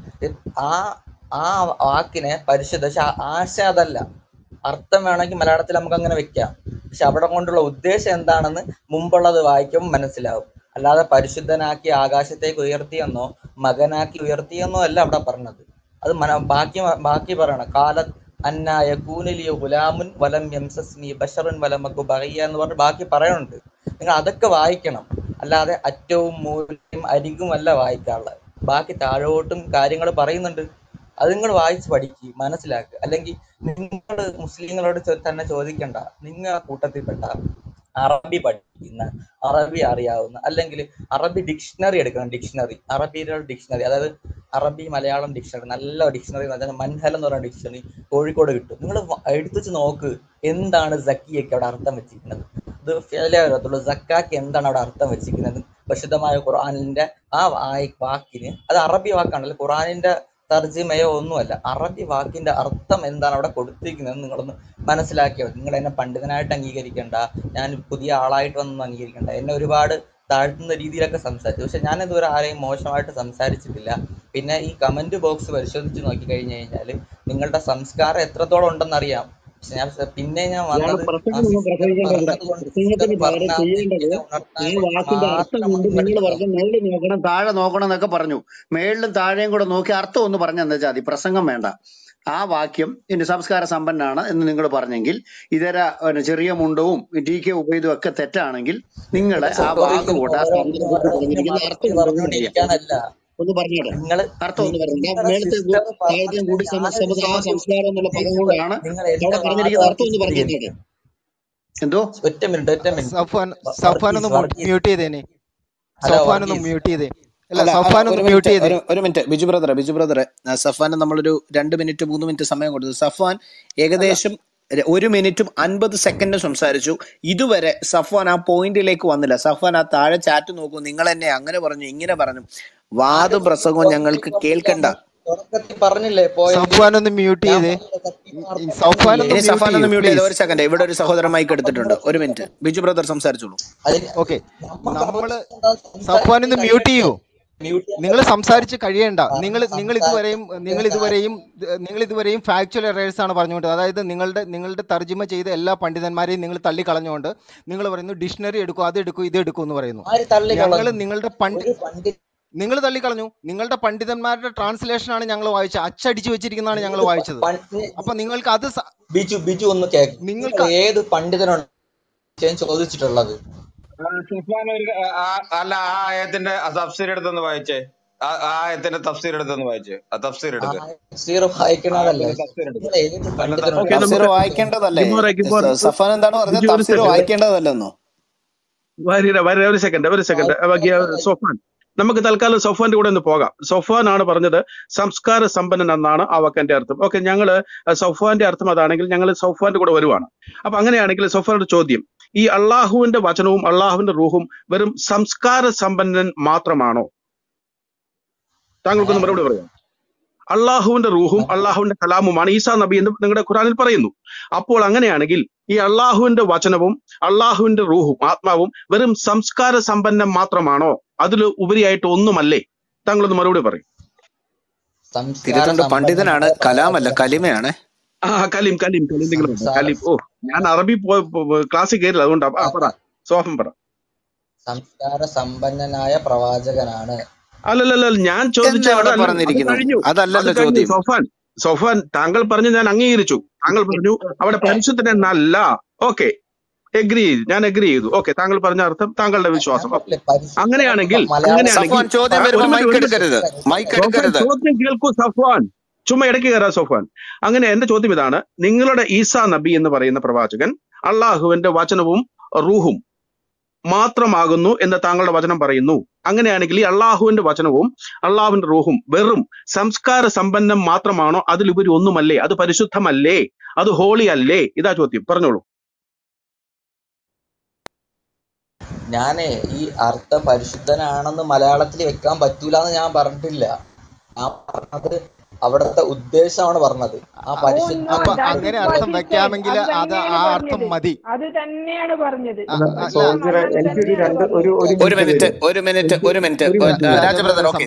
S1: ആ വാക്കിനെ പരിശുദ്ധ, പക്ഷെ ആശയം അതല്ല. അർത്ഥം വേണമെങ്കിൽ മലയാളത്തിൽ നമുക്ക് അങ്ങനെ വെക്കാം, പക്ഷെ അവിടെ കൊണ്ടുള്ള ഉദ്ദേശം എന്താണെന്ന് മുമ്പുള്ളത് വായിക്കുമ്പോൾ മനസ്സിലാവും. അല്ലാതെ പരിശുദ്ധനാക്കി ആകാശത്തേക്ക് ഉയർത്തിയെന്നോ മകനാക്കി ഉയർത്തിയെന്നോ അല്ല അവിടെ പറഞ്ഞത്. അത് ബാക്കി പറയണം. കാലത്ത് അന്ന യകൂനലി ഗുലാമുൻ വലം യംസസ്നി ബശറുൻ വലമക്കു ബഗിയ എന്ന് പറഞ്ഞ് ബാക്കി പറയുന്നുണ്ട്. നിങ്ങൾ അതൊക്കെ വായിക്കണം, അല്ലാതെ അറ്റവും മൂലയും അരികും അല്ല വായിക്കാനുള്ളത്. ബാക്കി താഴോട്ടും കാര്യങ്ങൾ പറയുന്നുണ്ട്, അത് നിങ്ങൾ വായിച്ച് പഠിക്കുക, മനസ്സിലാക്കുക. അല്ലെങ്കിൽ നിങ്ങൾ മുസ്ലിങ്ങളോട് തന്നെ ചോദിക്കണ്ട, നിങ്ങൾ കൂട്ടത്തിൽപ്പെട്ട അറബി പഠിക്കുന്ന, അറബി അറിയാവുന്ന, അല്ലെങ്കിൽ അറബി ഡിക്ഷണറി എടുക്കണം. ഡിക്ഷണറി, അറബിയുടെ ഡിക്ഷണറി, അതായത് അറബി മലയാളം ഡിക്ഷണറി, നല്ല ഡിക്ഷണറി എന്ന് പറഞ്ഞാൽ മൻഹൽ എന്ന് പറയുന്ന ഡിക്ഷണറി കോഴിക്കോട് കിട്ടും. നിങ്ങൾ എടുത്തുവെച്ച് നോക്ക്, എന്താണ് സക്കിയൊക്കെ അവിടെ അർത്ഥം വെച്ചിരിക്കുന്നത്. ഇത് ഫേലേ വരത്തുള്ളൂ. സക്കാക്ക് എന്താണ് അവിടെ അർത്ഥം വെച്ചിരിക്കുന്നത്? പരിശുദ്ധമായ ഖുർആനിന്റെ ആ വാക്കിന്, അത് അറബി വാക്കാണല്ലോ, ഖുർആനിന്റെ തർജിമയോ ഒന്നുമല്ല, അറബി വാക്കിന്റെ അർത്ഥം എന്താണ് അവിടെ കൊടുത്തിരിക്കുന്നത് നിങ്ങളൊന്ന് മനസ്സിലാക്കിയാൽ മതി. നിങ്ങൾ എന്നെ പണ്ഡിതനായിട്ട് അംഗീകരിക്കേണ്ട, ഞാൻ പുതിയ ആളായിട്ട് വന്നൊന്നും അംഗീകരിക്കേണ്ട. എന്നെ ഒരുപാട് താഴ്ത്തുന്ന രീതിയിലൊക്കെ സംസാരിച്ചു, പക്ഷെ ഞാൻ ഇതുവരെ ആരെയും മോശമായിട്ട് സംസാരിച്ചിട്ടില്ല. പിന്നെ ഈ കമന്റ് ബോക്സ് പരിശോധിച്ച് നോക്കി കഴിഞ്ഞു കഴിഞ്ഞാൽ നിങ്ങളുടെ സംസ്കാരം എത്രത്തോളം ഉണ്ടെന്നറിയാം. പക്ഷെ ഞാൻ വന്നത്
S6: പ്രസംഗത്തിന് പകരം ചെയ്യേണ്ടത് ആ വാക്കിന്റെ അർത്ഥം കൊണ്ട് നിങ്ങൾ പറഞ്ഞ മേളിൽ നോക്കണം, താഴെ നോക്കണം എന്നൊക്കെ പറഞ്ഞു. മേളിലും താഴെയും കൂടെ നോക്കി അർത്ഥം ഒന്ന് പറഞ്ഞെന്ന് വെച്ചാൽ മതി, പ്രസംഗം വേണ്ട. ആ വാക്യം ഇനി സംസ്കാര സമ്പന്നാണ് എന്ന് നിങ്ങൾ പറഞ്ഞെങ്കിൽ, ഇതര ചെറിയ മുണ്ടവും TK ഉപയോഗിതും ഒക്കെ തെറ്റാണെങ്കിൽ നിങ്ങൾ ആ വാക്ക് കൂടെ ആ സന്ദർഭത്തിൽ പറഞ്ഞിരിക്കുന്ന അർത്ഥം
S1: പറഞ്ഞുകൊണ്ടിരിക്കാനല്ല.
S6: ഒന്ന് പറഞ്ഞോട്ടെ,
S1: നിങ്ങൾ
S6: അർത്ഥം ഒന്ന് പറഞ്ഞു. മേളത്തെ താഴത്തെയും കൂടി ആ സംസ്കാരം എന്നുള്ള പദം കൊണ്ടാണ് അവിടെ പറഞ്ഞിരിക്കുന്ന അർത്ഥം ഒന്ന് പറഞ്ഞേട്ടെ. എന്തോ
S1: ഒറ്റ മിനിറ്റ്
S3: സഫ്വാൻ ഒന്ന് മ്യൂട്ട് ചെയ്തേനെ. സഫ്വാൻ ഒന്ന് മ്യൂട്ട് ചെയ്തേ.
S2: ഒരു മിനിറ്റ് ബിജു ബ്രദറെ, സഫാന് നമ്മളൊരു 2 മിനിറ്റ് 3 മിനിറ്റ് സമയം കൊടുത്തു. സഫാൻ ഏകദേശം 1 മിനിറ്റും 50 സെക്കൻഡും സംസാരിച്ചു. ഇതുവരെ സഫാൻ ആ പോയിന്റിലേക്ക് വന്നില്ല. സഫാൻ ആ താഴെ ചാറ്റ് നോക്കൂ. നിങ്ങൾ എന്നെ അങ്ങനെ പറഞ്ഞു ഇങ്ങനെ പറഞ്ഞു, വാദം പ്രസംഗവും ഞങ്ങൾക്ക് കേൾക്കണ്ട.
S1: പറഞ്ഞില്ലേ
S3: സഫാൻ ഒന്ന് മ്യൂട്ട് ചെയ്തേ.
S2: സഫാൻ ഒന്ന് മ്യൂട്ട് ചെയ്ത്. ഒരു സെക്കൻഡ്, ഇവിടെ ഒരു സഹോദരൻ മൈക്ക് എടുത്തിട്ടുണ്ട്. 1 മിനിറ്റ് ബിജു ബ്രദർ സംസാരിച്ചോളൂ.
S3: ഓക്കെ, നമ്മള് സഫാൻ ഒന്ന് മ്യൂട്ട് ചെയ്യൂ. നിങ്ങൾ സംസാരിച്ച് കഴിയേണ്ട. നിങ്ങൾ
S1: സംസാരിക്കാൻ
S3: ഇതുവരെയും ഫാക്ച്വൽ എറേഴ്സ് ആണ് പറഞ്ഞുകൊണ്ട്, അതായത് നിങ്ങളുടെ തർജ്ജിമ ചെയ്ത എല്ലാ പണ്ഡിതന്മാരെയും നിങ്ങൾ തള്ളിക്കളഞ്ഞുകൊണ്ട് നിങ്ങൾ പറയുന്നു ഡിക്ഷണറി എടുക്കും, അത് എടുക്കും, ഇത് എടുക്കും എന്ന് പറയുന്നു.
S1: ആര് തള്ളിക്കളഞ്ഞു? ഒരു
S3: നിങ്ങൾ തള്ളിക്കളഞ്ഞു. നിങ്ങളുടെ പണ്ഡിതന്മാരുടെ ട്രാൻസ്ലേഷൻ ആണ് ഞങ്ങൾ വായിച്ചത്, അച്ചടിച്ചു വെച്ചിരിക്കുന്നതാണ് ഞങ്ങൾ വായിച്ചത്. അപ്പൊ നിങ്ങൾക്ക് അത്
S1: ബിജു ഒന്ന് കേൾക്കും.
S3: നിങ്ങൾക്ക്
S1: ഏത് പണ്ഡിതനാണ് ചോദിച്ചിട്ടുള്ളത്?
S4: സഫാൻ അല്ല, ആ ആയത്തിന്റെ തഫ്സീർ എടുത്തൊന്ന് വായിച്ചേ. ആ ആയത്തിന്റെ തഫ്സീർ എടുത്തൊന്ന് വായിച്ചേ. ആ തഫ്സീർ എടുക്ക്.
S1: വായിക്കണതല്ലേ?
S4: തഫ്സീർ എടുക്ക്.
S1: ഏത്
S4: അല്ല,
S1: പണ്ഡിതനോട്
S2: തഫ്സീർ വായിക്കേണ്ടതല്ലേ? സഫാൻ എന്താണ് പറഞ്ഞത്? തഫ്സീർ വായിക്കേണ്ടതല്ലെന്നോ?
S5: ഒരു സെക്കൻഡ് സോഫാൻ, നമുക്ക് തൽക്കാലം സൊഫാന്റെ കൂടെ ഒന്ന് പോകാം. സൊഫാൻ ആണ് പറഞ്ഞത് സംസ്കാര സമ്പന്നൻ എന്നാണ് ആ വാക്കിന്റെ അർത്ഥം. ഓക്കെ, ഞങ്ങള് സൊഫാന്റെ അർത്ഥം അതാണെങ്കിൽ ഞങ്ങൾ സൊഫാന്റെ കൂടെ വരുവാണ്. അപ്പൊ അങ്ങനെയാണെങ്കിൽ സൊഫാന്റെ ചോദ്യം, ഈ അള്ളാഹുവിന്റെ വചനവും അള്ളാഹുവിന്റെ റൂഹും വെറും സംസ്കാര സമ്പന്നൻ മാത്രമാണോ? താങ്കൾക്കൊന്ന് മറുപടി പറയാം. അള്ളാഹുവിന്റെ റൂഹും അള്ളാഹുവിന്റെ കലാമുമാണ് ഈസാ നബി എന്ന് നിങ്ങളുടെ ഖുറാനിൽ പറയുന്നു. അപ്പോൾ അങ്ങനെയാണെങ്കിൽ ഈ അള്ളാഹുവിന്റെ വചനവും അള്ളാഹുവിന്റെ റൂഹും ആത്മാവും വെറും സംസ്കാര സമ്പന്നം മാത്രമാണോ? അതിൽ ഉപരിയായിട്ട് ഒന്നുമല്ലേ? താങ്കളൊന്ന് മറുപടി പറയും.
S2: തിരുത്തുണ്ട് പണ്ഡിതനാണ്, കലാമല്ല കലിമയാണ്.
S5: കലീം നിങ്ങൾ കലീം. ഓ, ഞാൻ അറബി ക്ലാസ്സിൽ കയറില്ല, അതുകൊണ്ടാ. പറ സോഫൻ പറ.
S1: സംസ്കാര സമ്പന്നനായ പ്രവാചകനാണ്.
S5: അല്ലല്ല, ഞാൻ ചോദിച്ച കഴിഞ്ഞു. സോഫാൻ താങ്കൾ പറഞ്ഞു, ഞാൻ അംഗീകരിച്ചു. താങ്കൾ പറഞ്ഞു അവിടെ പരിശുദ്ധൻ എന്നല്ല. ഓക്കെ, ഞാൻ എഗ്രി ചെയ്തു. ഓക്കെ, താങ്കൾ പറഞ്ഞ അർത്ഥം താങ്കളുടെ വിശ്വാസം. അങ്ങനെയാണെങ്കിൽ ചോദ്യം കേൾക്കൂ സഫ്വാൻ, ചുമ്മാ ഇടയ്ക്ക് കയറാം സോഫാൻ. അങ്ങനെ എന്റെ ചോദ്യം ഇതാണ്, നിങ്ങളുടെ ഈസാ നബി എന്ന് പറയുന്ന പ്രവാചകൻ അള്ളാഹുവിന്റെ വചനവും റൂഹും മാത്രമാകുന്നു എന്ന് താങ്കളുടെ വചനം പറയുന്നു. അങ്ങനെയാണെങ്കിൽ ഈ അള്ളാഹുവിന്റെ വചനവും അള്ളാഹുവിന്റെ റൂഹും വെറും സംസ്കാര സമ്പന്നം മാത്രമാണോ? അതിലുപരി ഒന്നുമല്ലേ? അത് പരിശുദ്ധമല്ലേ? അത് ഹോളി അല്ലേ? ഇതാ ചോദ്യം, പറഞ്ഞോളൂ.
S1: ഞാനേ ഈ അർത്ഥ പരിശുദ്ധനാണെന്ന് മലയാളത്തിൽ വെക്കാൻ പറ്റൂല എന്ന് ഞാൻ പറഞ്ഞിട്ടില്ല. ഞാൻ പറഞ്ഞത് അവിടുത്തെ ഉദ്ദേശമാണ് പറഞ്ഞത്. ആ പരിശുദ്ധ
S3: അങ്ങനെ അർത്ഥം വെക്കാമെങ്കിൽ അത് ആ അർത്ഥം മതി.
S7: അത് തന്നെയാണ് പറഞ്ഞത്.
S2: ഒരു മിനിറ്റ് രാജബ്രദർ, ഓക്കെ,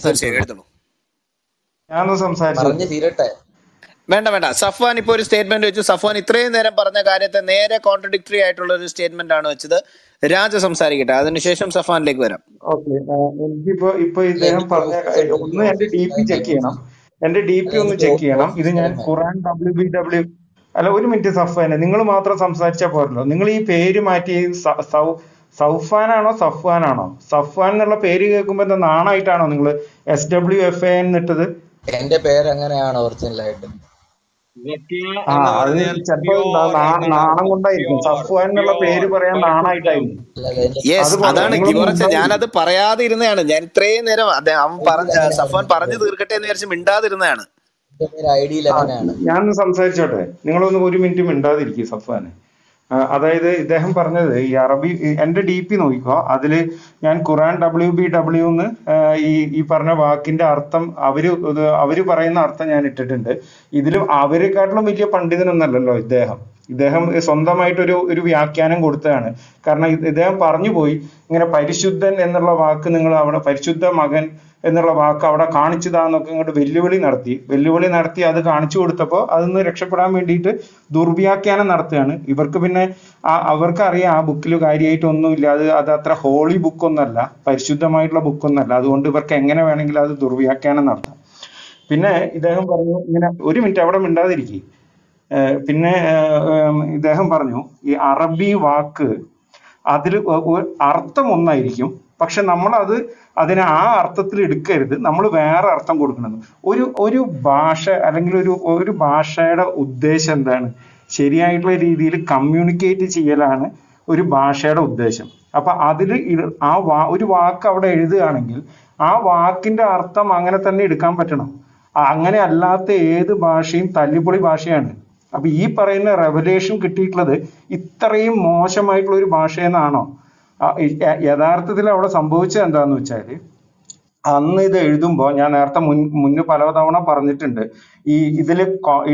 S8: ഞാനൊന്ന് സംസാരിച്ചു.
S1: പറഞ്ഞു തീരട്ടെ.
S2: വേണ്ട. സഫ്വാൻ ഇപ്പൊ ഒരു സ്റ്റേറ്റ്മെന്റ് വെച്ചു. സഫ്വാൻ ഇത്രയും നേരം പറഞ്ഞ കാര്യത്തെ നേരെ കോൺട്രഡിക്ടറി ആയിട്ടുള്ള ഒരു സ്റ്റേറ്റ്മെന്റ് ആണ് വെച്ചത്. രാജ സംസാരിക്കട്ടെ, അതിനുശേഷം സഫാനിലേക്ക് വരാം.
S8: ഓക്കെ, എനിക്കിപ്പോ ഇദ്ദേഹം പറഞ്ഞ ഒന്ന് എന്റെ DP ചെക്ക് ചെയ്യണം. എന്റെ DP ഒന്ന് ചെക്ക് ചെയ്യണം. ഇത് ഞാൻ ഖുറാൻ WBW അല്ല, ഒരു മിനിറ്റ് സഫ്വാനെ, നിങ്ങൾ മാത്രം സംസാരിച്ചാൽ പോരല്ലോ. നിങ്ങൾ ഈ പേര് മാറ്റി സൗഫാനാണോ സഫ്വാനാണോ? സഫ്വാൻ എന്നുള്ള പേര് കേൾക്കുമ്പോ എന്താ നാണായിട്ടാണോ നിങ്ങൾ SWFAN എന്നിട്ടത്?
S1: എന്റെ പേര് എങ്ങനെയാണ് ഒറിജിനൽ ആയിട്ട്?
S8: അത് ചിലപ്പോ നാണം കൊണ്ടായിരിക്കും. സഫ്വാൻ എന്നുള്ള പേര് പറയാൻ നാണായിട്ടായിരിക്കും.
S2: അതാണ് ഗിബോറച്ച, ഞാനത് പറയാതെ ഇരുന്നതാണ്. ഞാൻ ഇത്രയും നേരം അവൻ സഫ്വാൻ പറഞ്ഞു തീർക്കട്ടെ എന്ന് വിചാരിച്ച് മിണ്ടാതിരുന്നതാണ്.
S8: ഞാനൊന്ന് സംസാരിച്ചോട്ടെ, നിങ്ങളൊന്ന് ഒരു മിനിറ്റ് മിണ്ടാതിരിക്കും സഫ്വാന്. അതായത് ഇദ്ദേഹം പറഞ്ഞത് ഈ അറബി, എന്റെ DP നോക്കിക്കോ, അതില് ഞാൻ ഖുറാൻ WBW എന്ന് ഈ പറഞ്ഞ വാക്കിന്റെ അർത്ഥം അവര് പറയുന്ന അർത്ഥം ഞാൻ ഇട്ടിട്ടുണ്ട്. ഇതിലും അവരെക്കാട്ടിലും വലിയ പണ്ഡിതനൊന്നല്ലല്ലോ ഇദ്ദേഹം സ്വന്തമായിട്ടൊരു വ്യാഖ്യാനം കൊടുത്തതാണ്. കാരണം ഇദ്ദേഹം പറഞ്ഞു പോയി ഇങ്ങനെ പരിശുദ്ധൻ എന്നുള്ള വാക്ക് നിങ്ങൾ അവിടെ, പരിശുദ്ധ മകൻ എന്നുള്ള വാക്ക് അവിടെ കാണിച്ചതാന്നൊക്കെ ഇങ്ങോട്ട് വെല്ലുവിളി നടത്തി അത് കാണിച്ചു കൊടുത്തപ്പോൾ അതിന്ന് രക്ഷപ്പെടാൻ വേണ്ടിയിട്ട് ദുർവ്യാഖ്യാനം നടത്തുകയാണ്. ഇവർക്ക് പിന്നെ അവർക്കറിയാം ആ ബുക്കിൽ കാര്യമായിട്ടൊന്നുമില്ല, അത് അത്ര ഹോളി ബുക്കൊന്നല്ല, പരിശുദ്ധമായിട്ടുള്ള ബുക്കൊന്നല്ല. അതുകൊണ്ട് ഇവർക്ക് എങ്ങനെ വേണമെങ്കിലും അത് ദുർവ്യാഖ്യാനം നടത്താം. പിന്നെ ഇദ്ദേഹം പറഞ്ഞു ഇങ്ങനെ, ഒരു മിനിറ്റ് അവിടെ മിണ്ടാതിരിക്കും. പിന്നെ ഇദ്ദേഹം പറഞ്ഞു ഈ അറബി വാക്ക് അതിൽ അർത്ഥം ഒന്നായിരിക്കും, പക്ഷെ അതിനെ ആ അർത്ഥത്തിൽ എടുക്കരുത്, നമ്മൾ വേറെ അർത്ഥം കൊടുക്കണം. ഒരു ഭാഷ അല്ലെങ്കിൽ ഒരു ഭാഷയുടെ ഉദ്ദേശം എന്താണ്? ശരിയായിട്ടുള്ള രീതിയിൽ കമ്മ്യൂണിക്കേറ്റ് ചെയ്യലാണ് ഒരു ഭാഷയുടെ ഉദ്ദേശം. അപ്പൊ അതിൽ ഒരു വാക്ക് അവിടെ എഴുതുകയാണെങ്കിൽ ആ വാക്കിന്റെ അർത്ഥം അങ്ങനെ തന്നെ എടുക്കാൻ പറ്റണം. അങ്ങനെ അല്ലാത്ത ഏത് ഭാഷയും തല്ലിപ്പൊളി ഭാഷയാണ്. അപ്പൊ ഈ പറയുന്ന റെവലേഷൻ കിട്ടിയിട്ടുള്ളത് ഇത്രയും മോശമായിട്ടുള്ള ഒരു ഭാഷയെന്നാണോ? യഥാർത്ഥത്തിൽ അവിടെ സംഭവിച്ചത് എന്താന്ന് വെച്ചാല്, അന്ന് ഇത് എഴുതുമ്പോൾ ഞാൻ നേരത്തെ മുന്നേ പലതവണ പറഞ്ഞിട്ടുണ്ട്, ഇതില്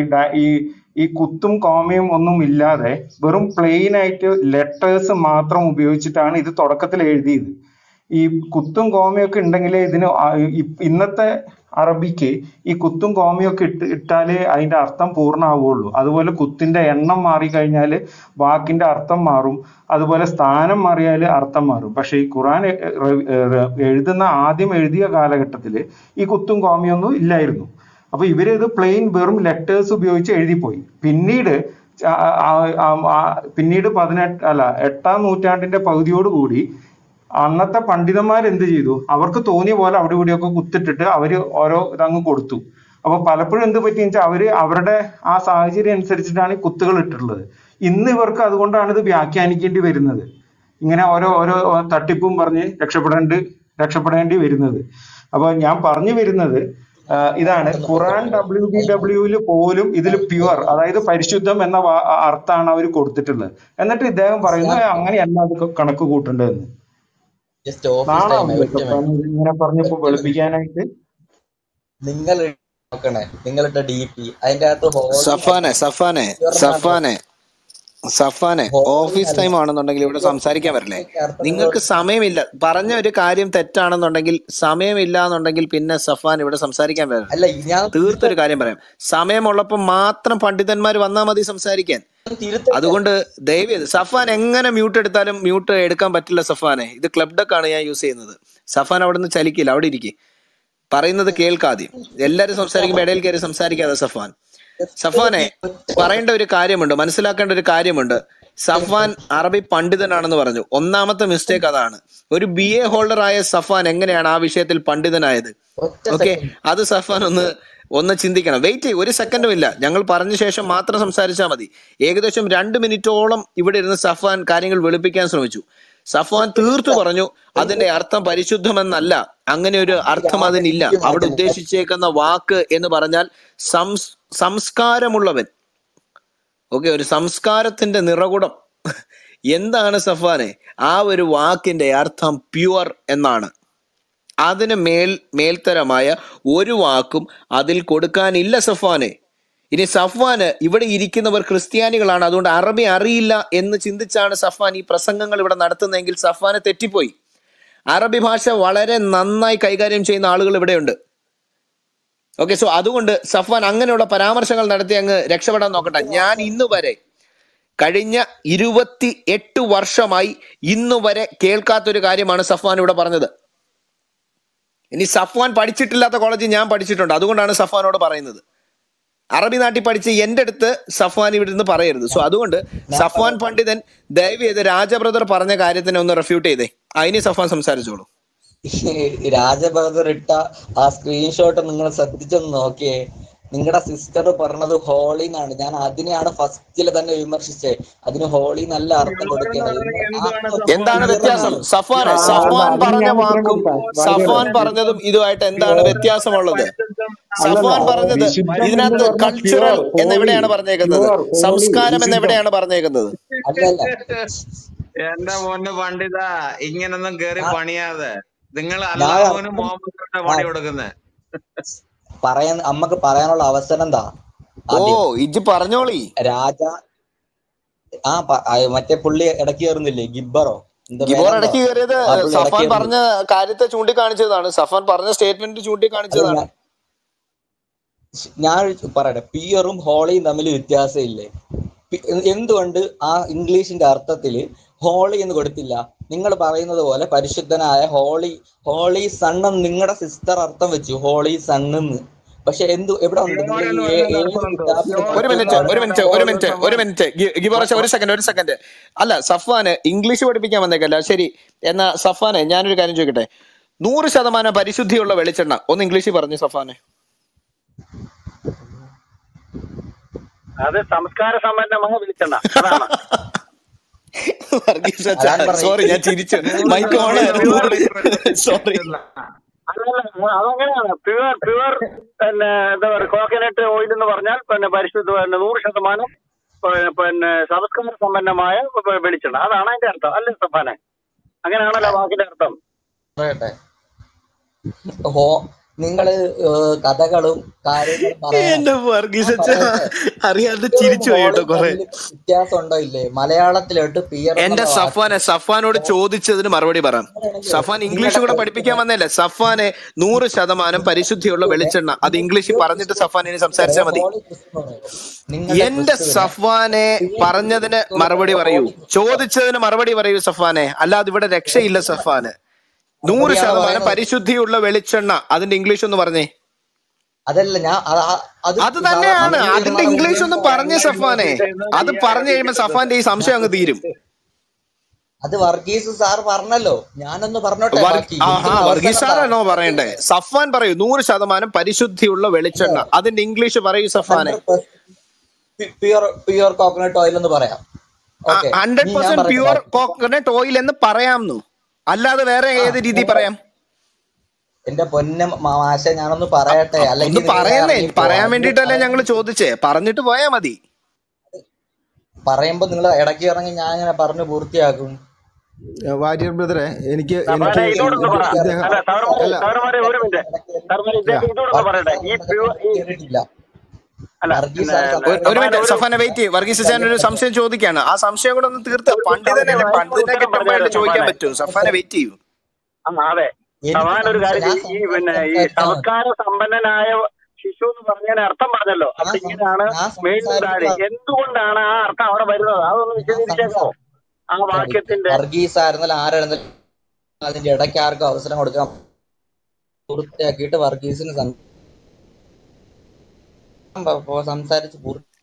S8: ഈ കുത്തും കോമയും ഒന്നും ഇല്ലാതെ വെറും പ്ലെയിൻ ആയിട്ട് ലെറ്റേഴ്സ് മാത്രം ഉപയോഗിച്ചിട്ടാണ് ഇത് തുടക്കത്തിൽ എഴുതിയത്. ഈ കുത്തും കോമയൊക്കെ ഉണ്ടെങ്കിലേ ഇതിന് ഇന്നത്തെ അറബിക്ക് ഈ കുത്തും കോമയൊക്കെ ഇട്ടാലേ അതിന്റെ അർത്ഥം പൂർണ്ണമാവുകയുള്ളൂ. അതുപോലെ കുത്തിന്റെ എണ്ണം മാറിക്കഴിഞ്ഞാൽ വാക്കിന്റെ അർത്ഥം മാറും, അതുപോലെ സ്ഥാനം മാറിയാൽ അർത്ഥം മാറും. പക്ഷെ ഈ ഖുറാൻ ആദ്യം എഴുതിയ കാലഘട്ടത്തിൽ ഈ കുത്തും കോമയൊന്നും ഇല്ലായിരുന്നു. അപ്പൊ ഇവര് ഇത് പ്ലെയിൻ വെറും ലെറ്റേഴ്സ് ഉപയോഗിച്ച് എഴുതിപ്പോയി. പിന്നീട് 8ാം നൂറ്റാണ്ടിന്റെ പകുതിയോടുകൂടി അന്നത്തെ പണ്ഡിതന്മാർ എന്ത് ചെയ്തു, അവർക്ക് തോന്നിയ പോലെ അവിടെ ഇവിടെയൊക്കെ കുത്തിട്ടിട്ട് അവര് ഓരോ ഇതങ്ങ് കൊടുത്തു. അപ്പൊ പലപ്പോഴും എന്ത് പറ്റിയെന്ന് വെച്ചാൽ അവര് അവരുടെ ആ സാഹചര്യം അനുസരിച്ചിട്ടാണ് ഈ കുത്തുകൾ ഇട്ടിട്ടുള്ളത്. ഇന്ന് ഇവർക്ക് അതുകൊണ്ടാണ് ഇത് വ്യാഖ്യാനിക്കേണ്ടി വരുന്നത്, ഇങ്ങനെ ഓരോ തട്ടിപ്പും പറഞ്ഞ് രക്ഷപ്പെടേണ്ടി വരുന്നത്. അപ്പൊ ഞാൻ പറഞ്ഞു വരുന്നത് ഇതാണ്, ഖുറാൻ WBW പോലും ഇതിൽ പ്യുവർ, അതായത് പരിശുദ്ധം എന്ന അർത്ഥമാണ് അവർ കൊടുത്തിട്ടുള്ളത്. എന്നിട്ട് ഇദ്ദേഹം പറയുന്നു അങ്ങനെയല്ല അത് കണക്ക് കൂട്ടേണ്ടതെന്ന്. നാണാവില്ലേ ഇങ്ങനെ പറഞ്ഞപ്പോ വെളുപ്പിക്കാനായിട്ട്?
S1: നിങ്ങൾ നോക്കണേ, നിങ്ങളുടെ DP അതിന്റെ അകത്ത്
S2: സഫാനെ ഓഫീസ് ടൈം ആണെന്നുണ്ടെങ്കിൽ ഇവിടെ സംസാരിക്കാൻ വരില്ലേ? നിങ്ങൾക്ക് സമയമില്ല, പറഞ്ഞ ഒരു കാര്യം തെറ്റാണെന്നുണ്ടെങ്കിൽ സമയമില്ല എന്നുണ്ടെങ്കിൽ പിന്നെ സഫാൻ ഇവിടെ സംസാരിക്കാൻ വരില്ല. തീർത്തൊരു കാര്യം പറയാം, സമയമുള്ളപ്പോൾ മാത്രം പണ്ഡിതന്മാർ വന്നാൽ മതി സംസാരിക്കാൻ. അതുകൊണ്ട് ദയവേത് സഫാൻ എങ്ങനെ മ്യൂട്ട് എടുത്താലും മ്യൂട്ട് എടുക്കാൻ പറ്റില്ല സഫാനെ. ഇത് ക്ലബ് ഡെക്കാണ് ഞാൻ യൂസ് ചെയ്യുന്നത്. സഫാൻ അവിടെ നിന്ന് ചലിക്കില്ല, അവിടെ ഇരിക്കും, പറയുന്നത് കേൾക്കാദ്യം. എല്ലാരും സംസാരിക്കുമ്പോൾ ഇടയിൽ കയറി സംസാരിക്കാതെ സഫാനെ പറയേണ്ട ഒരു കാര്യമുണ്ട്, മനസ്സിലാക്കേണ്ട ഒരു കാര്യമുണ്ട്. സഫാൻ അറബി പണ്ഡിതനാണെന്ന് പറഞ്ഞു. ഒന്നാമത്തെ മിസ്റ്റേക്ക് അതാണ്. ഒരു BA ഹോൾഡർ ആയ സഫാൻ എങ്ങനെയാണ് ആ വിഷയത്തിൽ പണ്ഡിതനായത്? ഓക്കെ, അത് സഫാൻ ഒന്ന് ചിന്തിക്കണം. വെയിറ്റ് ചെയ്യും, ഒരു സെക്കൻഡും ഇല്ല. ഞങ്ങൾ പറഞ്ഞ ശേഷം മാത്രം സംസാരിച്ചാൽ മതി. ഏകദേശം 2 മിനിറ്റോളം ഇവിടെ ഇരുന്ന് സഫാൻ കാര്യങ്ങൾ വെളുപ്പിക്കാൻ ശ്രമിച്ചു. സഫാൻ തീർത്തു പറഞ്ഞു അതിന്റെ അർത്ഥം പരിശുദ്ധമെന്നല്ല, അങ്ങനെ ഒരു അർത്ഥം അതിനില്ല. അവിടെ ഉദ്ദേശിച്ചേക്കുന്ന വാക്ക് എന്ന് പറഞ്ഞാൽ സംസ്കാരമുള്ളവൻ. ഓക്കെ, ഒരു സംസ്കാരത്തിന്റെ നിറകുടം. എന്താണ് സഫാനെ? ആ ഒരു വാക്കിന്റെ അർത്ഥം പ്യുവർ എന്നാണ്. അതിന് മേൽത്തരമായ ഒരു വാക്കും അതിൽ കൊടുക്കാനില്ല സഫാനെ. ഇനി സഫ്വാന് ഇവിടെ ഇരിക്കുന്നവർ ക്രിസ്ത്യാനികളാണ്, അതുകൊണ്ട് അറബി അറിയില്ല എന്ന് ചിന്തിച്ചാണ് സഫ്വാൻ ഈ പ്രസംഗങ്ങൾ ഇവിടെ നടത്തുന്നതെങ്കിൽ സഫ്വാന് തെറ്റിപ്പോയി. അറബി ഭാഷ വളരെ നന്നായി കൈകാര്യം ചെയ്യുന്ന ആളുകൾ ഇവിടെയുണ്ട്. ഓക്കെ, സോ അതുകൊണ്ട് സഫ്വാൻ അങ്ങനെയുള്ള പരാമർശങ്ങൾ നടത്തി അങ്ങ് രക്ഷപ്പെടാൻ നോക്കട്ടെ. ഞാൻ ഇന്ന് വരെ കഴിഞ്ഞ 28 വർഷമായി ഇന്നു വരെ കേൾക്കാത്തൊരു കാര്യമാണ് സഫ്വാൻ ഇവിടെ പറഞ്ഞത്. ഇനി സഫ്വാൻ പഠിച്ചിട്ടില്ലാത്ത കോളേജിൽ ഞാൻ പഠിച്ചിട്ടുണ്ട്, അതുകൊണ്ടാണ് സഫ്വാനോട് പറയുന്നത്. അറബി നാട്ടിൽ പഠിച്ച് എൻ്റെ അടുത്ത് സഫ്വാൻ ഇവിടെ നിന്ന് പറയരുത്. സോ അതുകൊണ്ട് സഫ്വാൻ പണ്ഡിതൻ ദയവ് ചെയ്ത് രാജബ്രദർ പറഞ്ഞ കാര്യത്തിനെ ഒന്ന് റെഫ്യൂട്ട് ചെയ്തേ, അതിന് സഫ്വാൻ സംസാരിച്ചോളൂ.
S1: രാജബ്രദർ ഇട്ട ആ സ്ക്രീൻഷോട്ട് നിങ്ങൾ ശ്രദ്ധിച്ചൊന്ന് നോക്കിയേ. നിങ്ങളുടെ സിസ്റ്റർ പറഞ്ഞത് ഹോളി എന്നാണ്. ഞാൻ അതിനെയാണ് ഫസ്റ്റില് തന്നെ വിമർശിച്ചത്. അതിന് ഹോളി നല്ല അർത്ഥം കൊടുക്കുന്നത്.
S2: എന്താണ് വ്യത്യാസം? സഫ്വാൻ പറഞ്ഞ വാക്കും സഫ്വാൻ പറഞ്ഞതും ഇതുമായിട്ട് എന്താണ് വ്യത്യാസമുള്ളത്? സഫ്വാൻ പറഞ്ഞത് ഇതിനകത്ത് കൾച്ചറൽ എന്നെവിടെയാണ് പറഞ്ഞേക്കുന്നത്? സംസ്കാരം എന്നെവിടെയാണ് പറഞ്ഞേക്കുന്നത്?
S4: എന്റെ മോന് പണ്ഡിത, ഇങ്ങനൊന്നും കേറി പണിയാതെ. നിങ്ങൾ അല്ലാഹുവിനും മുഹമ്മദിനും പണി കൊടുക്കുന്നത്.
S1: അമ്മക്ക് പറയാനുള്ള അവസരം എന്താ?
S2: പറഞ്ഞോളി.
S1: മറ്റേ പുള്ളി ഇടയ്ക്ക് കയറുന്നില്ലേ, ഗിബറോ?
S2: ഗിബോർ ഇടയ്ക്ക് കയറിയത് സഫാൻ പറഞ്ഞ കാര്യത്തെ ചൂണ്ടിക്കാണിച്ചതാണ്. സഫാൻ പറഞ്ഞ സ്റ്റേറ്റ്മെന്റ് ചൂണ്ടിക്കാണിച്ചതാണ്.
S1: ഞാൻ പറയട്ടെ, പിയറും ഹോളിയും തമ്മിൽ വ്യത്യാസം ഇല്ലേ? എന്തുകൊണ്ട് ആ ഇംഗ്ലീഷിന്റെ അർത്ഥത്തില് ഹോളി എന്ന് കൊടുത്തില്ല? നിങ്ങൾ പറയുന്നത് പോലെ പരിശുദ്ധനായ ഹോളി സണ്ണെന്ന് നിങ്ങളുടെ സിസ്റ്റർ അർത്ഥം വെച്ചു, ഹോളി സണ്ണെന്ന്. പക്ഷെ എവിടെ ഉണ്ട്?
S2: ഒരു മിനിറ്റ് ഗിബോർ, ഒരു സെക്കൻഡ്. അല്ല, സഫ്വാന് ഇംഗ്ലീഷ് പഠിപ്പിക്കാൻ വന്നേക്കല്ല. ശരി, എന്നാ സഫ്വാനെ ഞാനൊരു കാര്യം ചോദിക്കട്ടെ. 100% പരിശുദ്ധിയുള്ള വെളിച്ചെണ്ണ ഒന്ന് ഇംഗ്ലീഷിൽ പറഞ്ഞു സഫ്വാനെ.
S5: അത് സംസ്കാര സമ്പന്നമായ വെളിച്ചെണ്ണ.
S2: സോറി, ഞാൻ ചിരിച്ചു. Mike on. സോറി.
S5: അതങ്ങനെയാണ്. പ്യുവർ പിന്നെ എന്താ പറയുക, കോക്കനട്ട് ഓയിൽ എന്ന് പറഞ്ഞാൽ പിന്നെ പരിശുദ്ധ 100% പിന്നെ സംസ്കാര സമ്പന്നമായ വെളിച്ചെണ്ണ. അതാണ് അതിന്റെ അർത്ഥം അല്ലേ സഫാനെ? അങ്ങനെയാണല്ലോ വാക്കിന്റെ അർത്ഥം.
S1: നിങ്ങള് കഥകളും കാര്യങ്ങളും പറയാനാണ്.
S2: എന്റെ
S1: ഞാൻ
S2: വർഗീസ്
S1: പറയട്ടെ,
S2: അറിയാതെ
S1: പിയറും
S2: ചിരിച്ചു പോയി കേട്ടോ
S1: ഹോളിയും
S2: കൊറേ.
S1: തമ്മിൽ വ്യത്യാസം ഉണ്ടോ ഇല്ലേ? മലയാളത്തിലോട്ട് പിയർ
S2: എന്റെ
S1: എന്നുള്ള വാക്ക്
S2: സഫാനോട് ചോദിച്ചതിന് മറുപടി പറയാം. സഫാൻ ഇംഗ്ലീഷ്
S1: നിങ്ങളുടെ
S2: കൂടെ പഠിപ്പിക്കാൻ വന്നല്ലേ. സഫാനെ 100% പരിശുദ്ധിയുള്ള വെളിച്ചെണ്ണ, അത് ഇംഗ്ലീഷിൽ
S1: പ്യുവർ
S2: പറഞ്ഞിട്ട്
S1: ക്രിസ്തു
S2: സഫാൻ ഇനി സംസാരിച്ചാൽ മതി.
S1: ഹോളി ക്രിസ്തു എന്ന് പറയുമോ? നിങ്ങളുടെ
S2: എന്റെ
S1: ക്രിസ്തുവിനെ
S2: സഫാനെ
S1: പ്യുവർ
S2: പറഞ്ഞതിന്
S1: ക്രിസ്തു എന്ന്
S2: മറുപടി
S1: പറയുമോ
S2: പറയൂ,
S1: ഹോളി ക്രിസ്തു എന്ന് പറയുമോ?
S2: ചോദിച്ചതിന് മറുപടി പറയൂ സഫാനെ, അല്ലാതെ ഇവിടെ രക്ഷയില്ല സഫാന്.
S1: മറുപടിയാണോ
S2: 100%
S1: പറയുന്നത്?
S2: പരിശുദ്ധിയുള്ള വെളിച്ചെണ്ണ, അതിന്റെ ഇംഗ്ലീഷ് ഒന്ന് പറഞ്ഞേ.
S1: അതല്ല ഞാൻ
S2: അത്
S1: സാധാരണ
S2: തന്നെയാണ്
S1: മനുഷ്യർ
S2: അതിന്റെ
S1: എന്നാണ്
S2: ഇംഗ്ലീഷ് ഒന്ന് പറഞ്ഞേ സഫാനെ. അത് പറഞ്ഞു കഴിയുമ്പോ സഫാന്റെ ഈ സംശയം അങ്ങ് തീരും.
S1: അത് വർഗീസ് സാർ പറഞ്ഞല്ലോ, ഞാനൊന്ന് പറഞ്ഞോട്ടെ ബാക്കി.
S2: ആഹാ,
S1: എനിക്കൊന്ന്
S2: വർഗീസ്
S1: അവസരം
S2: സാറാണോ പറയണ്ടേ? സഫാൻ പറയൂ, 100% പരിശുദ്ധിയുള്ള വെളിച്ചെണ്ണ, അതിന്റെ ഇംഗ്ലീഷ് പറയൂ സഫാനെ.
S1: 100% പ്യുവർ കോക്കനട്ട് ഓയിൽ എന്ന് പറയാം. ഓക്കെ, ഇനി ഞാൻ
S2: 100%
S1: പറയട്ടെ
S2: പ്യുവർ
S1: ബാക്കി.
S2: കോക്കനട്ട് ഓയിൽ എന്ന് പറയാമെന്നു, അല്ലാതെ വേറെ ഏത് രീതി പറയാം?
S1: എന്റെ പൊന്ന മാഷ, ഞാനൊന്ന് പറയട്ടെ,
S2: ഒന്ന്
S1: അല്ലെങ്കിൽ നിങ്ങൾ
S2: പറയുന്നേ,
S1: ഇറങ്ങി
S2: പറയാൻ
S1: പോവാം.
S2: വേണ്ടിട്ടല്ലേ ഞങ്ങൾ ചോദിച്ചേ, പറഞ്ഞിട്ട് പോയാ മതി.
S1: പറയുമ്പോ നിങ്ങൾ ഇടയ്ക്ക് ഇറങ്ങി ഞാൻ ഇങ്ങനെ പറഞ്ഞു പൂർത്തിയാക്കും.
S3: വാര്യർ ബ്രദറെ, എനിക്ക്
S4: സഫാനെ ഇതോടൊന്ന് പറ.
S3: ഇദ്ദേഹം
S4: അല്ല
S3: അല്ല
S4: സവർമാരെ ഒരു മിനിറ്റ്. സവർമാരെ ഇദ്ദേഹം ഇതോടൊന്ന് പറയട്ടെ. ഈ
S1: കേട്ടിട്ടില്ല.
S4: അല്ല
S1: വർഗീസ് സാർ
S2: ഒരു മിനിറ്റ് സഫാനെ വെയിറ്റ് ചെയ്യും. വർഗീസ് ചാൻ ഒരു സംശയം ചോദിക്കാണ്, ആ സംശയം കൂടെ ഒന്ന് തീർത്ത്. പണ്ഡിതനല്ലേ, പണ്ഡിതനെ കിട്ടുമ്പോഴല്ലേ ചോദിക്കാൻ പറ്റൂ. സഫാനെ വെയിറ്റ് ചെയ്യൂ.
S4: അതെ, സമാന ഒരു കാര്യം ഈ സംസ്കാര സമ്പന്നനായ ശിശു എന്ന് പറഞ്ഞതിന് അർത്ഥം പറഞ്ഞല്ലോ. അവിടെ ഇങ്ങനെയാണ് മേളിൽ താഴെ. എന്തുകൊണ്ടാണ് ആ അർത്ഥം അവിടെ വരുന്നത്? അതൊന്ന് വിശദീകരിച്ചേക്കോ ആ വാക്യത്തിന്റെ?
S1: വർഗീസ് ആയിരുന്നാലും ആരായിരുന്നാലും അതിന്റെ ഇടയ്ക്ക് ആർക്കും അവസരം കൊടുക്കാൻ പൂർത്തിയാക്കിയിട്ട് വർഗീസിന് സംസാരിച്ച്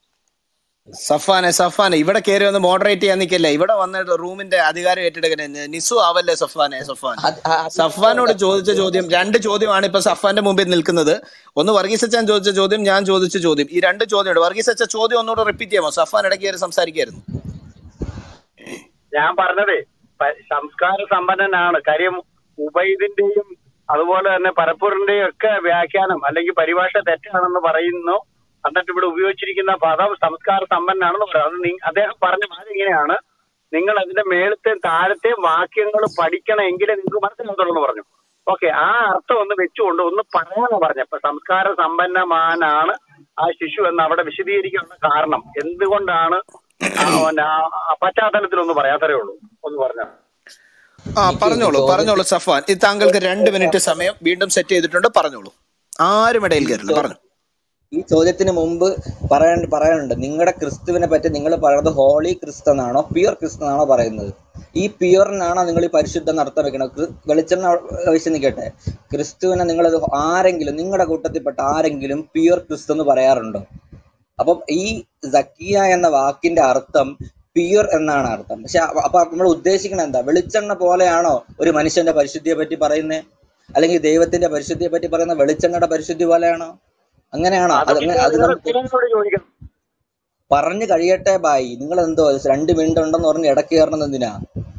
S2: സഫാനെ ഇവിടെ കയറി വന്ന് മോഡറേറ്റ് ചെയ്യാൻ നിൽക്കല്ലേ. ഇവിടെ വന്നിട്ട് റൂമിന്റെ അധികാരം ഏറ്റെടുക്കണേ. നിസു ആവല്ലേ സഫാനോട് ചോദിച്ച ചോദ്യം, 2 ചോദ്യമാണ് ഇപ്പൊ സഫാന്റെ മുമ്പിൽ നിൽക്കുന്നത്. ഒന്ന് വർഗീസ് അച്ഛൻ ചോദിച്ച ചോദ്യം, ഞാൻ ചോദിച്ച ചോദ്യം. ഈ 2 ചോദ്യമുണ്ട്. വർഗീസ് അച്ഛൻ ചോദ്യം ഒന്നുകൂടെ റിപ്പീറ്റ് ചെയ്യാമോ? സഫാൻ ഇടയ്ക്ക് കയറി സംസാരിക്കായിരുന്നു.
S4: ഞാൻ പറഞ്ഞതേ സംസ്കാര സമ്പന്നനാണ്. കാര്യം ഉബൈദിന്റെയും അതുപോലെ തന്നെ പരപ്പൂരിന്റെയും ഒക്കെ വ്യാഖ്യാനം അല്ലെങ്കിൽ പരിഭാഷ തെറ്റാണെന്ന് പറയുന്നു. എന്നിട്ട് ഇവിടെ ഉപയോഗിച്ചിരിക്കുന്ന പദം സംസ്കാര സമ്പന്നാണെന്ന് പറയാം. അത് അദ്ദേഹം പറഞ്ഞ മാതിരി ഇങ്ങനെയാണ്, നിങ്ങൾ അതിന്റെ മേളത്തെയും താഴത്തെയും വാക്യങ്ങൾ പഠിക്കണമെങ്കിലേ നിങ്ങൾക്ക് മനസ്സിലാകത്തുള്ളൂ എന്ന് പറഞ്ഞു. ഓക്കെ, ആ അർത്ഥം ഒന്ന് വെച്ചുകൊണ്ട് ഒന്ന് പറയാനാണ് പറഞ്ഞത്. ഇപ്പൊ സംസ്കാര സമ്പന്നമാനാണ് ആ ശിശു എന്ന് അവിടെ വിശദീകരിക്കാനുള്ള കാരണം എന്തുകൊണ്ടാണ് പശ്ചാത്തലത്തിലൊന്ന് പറയാത്തതേ ഉള്ളൂ. ഒന്ന് പറഞ്ഞാൽ.
S2: പറഞ്ഞോളൂ സഫാൻ. ഇത് താങ്കൾക്ക് 2 മിനിറ്റ് സമയം വീണ്ടും സെറ്റ് ചെയ്തിട്ടുണ്ട്. പറഞ്ഞോളൂ, ആരും ഇടയിൽ കയറില്ല, പറഞ്ഞു.
S1: ഈ ചോദ്യത്തിന് മുമ്പ് പറയാനുണ്ട്, നിങ്ങളുടെ ക്രിസ്തുവിനെ പറ്റി നിങ്ങൾ പറയുന്നത് ഹോളി ക്രിസ്തു എന്നാണോ പ്യുവർ ക്രിസ്തു എന്നാണോ പറയുന്നത്? ഈ പ്യുവറിനാണോ നിങ്ങൾ ഈ പരിശുദ്ധം അർത്ഥം വെക്കണത്? വെളിച്ചെണ്ണ വെച്ച് നിൽക്കട്ടെ, ക്രിസ്തുവിനെ നിങ്ങളത് ആരെങ്കിലും നിങ്ങളുടെ കൂട്ടത്തിൽപ്പെട്ട ആരെങ്കിലും പ്യുവർ ക്രിസ്തു എന്ന് പറയാറുണ്ടോ? അപ്പം ഈ സക്കിയ എന്ന വാക്കിന്റെ അർത്ഥം പ്യുവർ എന്നാണ് അർത്ഥം. പക്ഷെ അപ്പൊ നമ്മൾ ഉദ്ദേശിക്കുന്നത് എന്താ? വെളിച്ചെണ്ണ പോലെയാണോ ഒരു മനുഷ്യന്റെ പരിശുദ്ധിയെ പറ്റി പറയുന്നത്? അല്ലെങ്കിൽ ദൈവത്തിന്റെ പരിശുദ്ധിയെ പറ്റി പറയുന്ന വെളിച്ചെണ്ണയുടെ പരിശുദ്ധി പോലെയാണോ? അങ്ങനെയാണോ? അത് പറഞ്ഞു കഴിയട്ടെ ബായി. നിങ്ങൾ എന്തോ 2 മിനിറ്റ് ഉണ്ടെന്ന് പറഞ്ഞ് ഇടയ്ക്ക് കയറണം എന്തിനാ?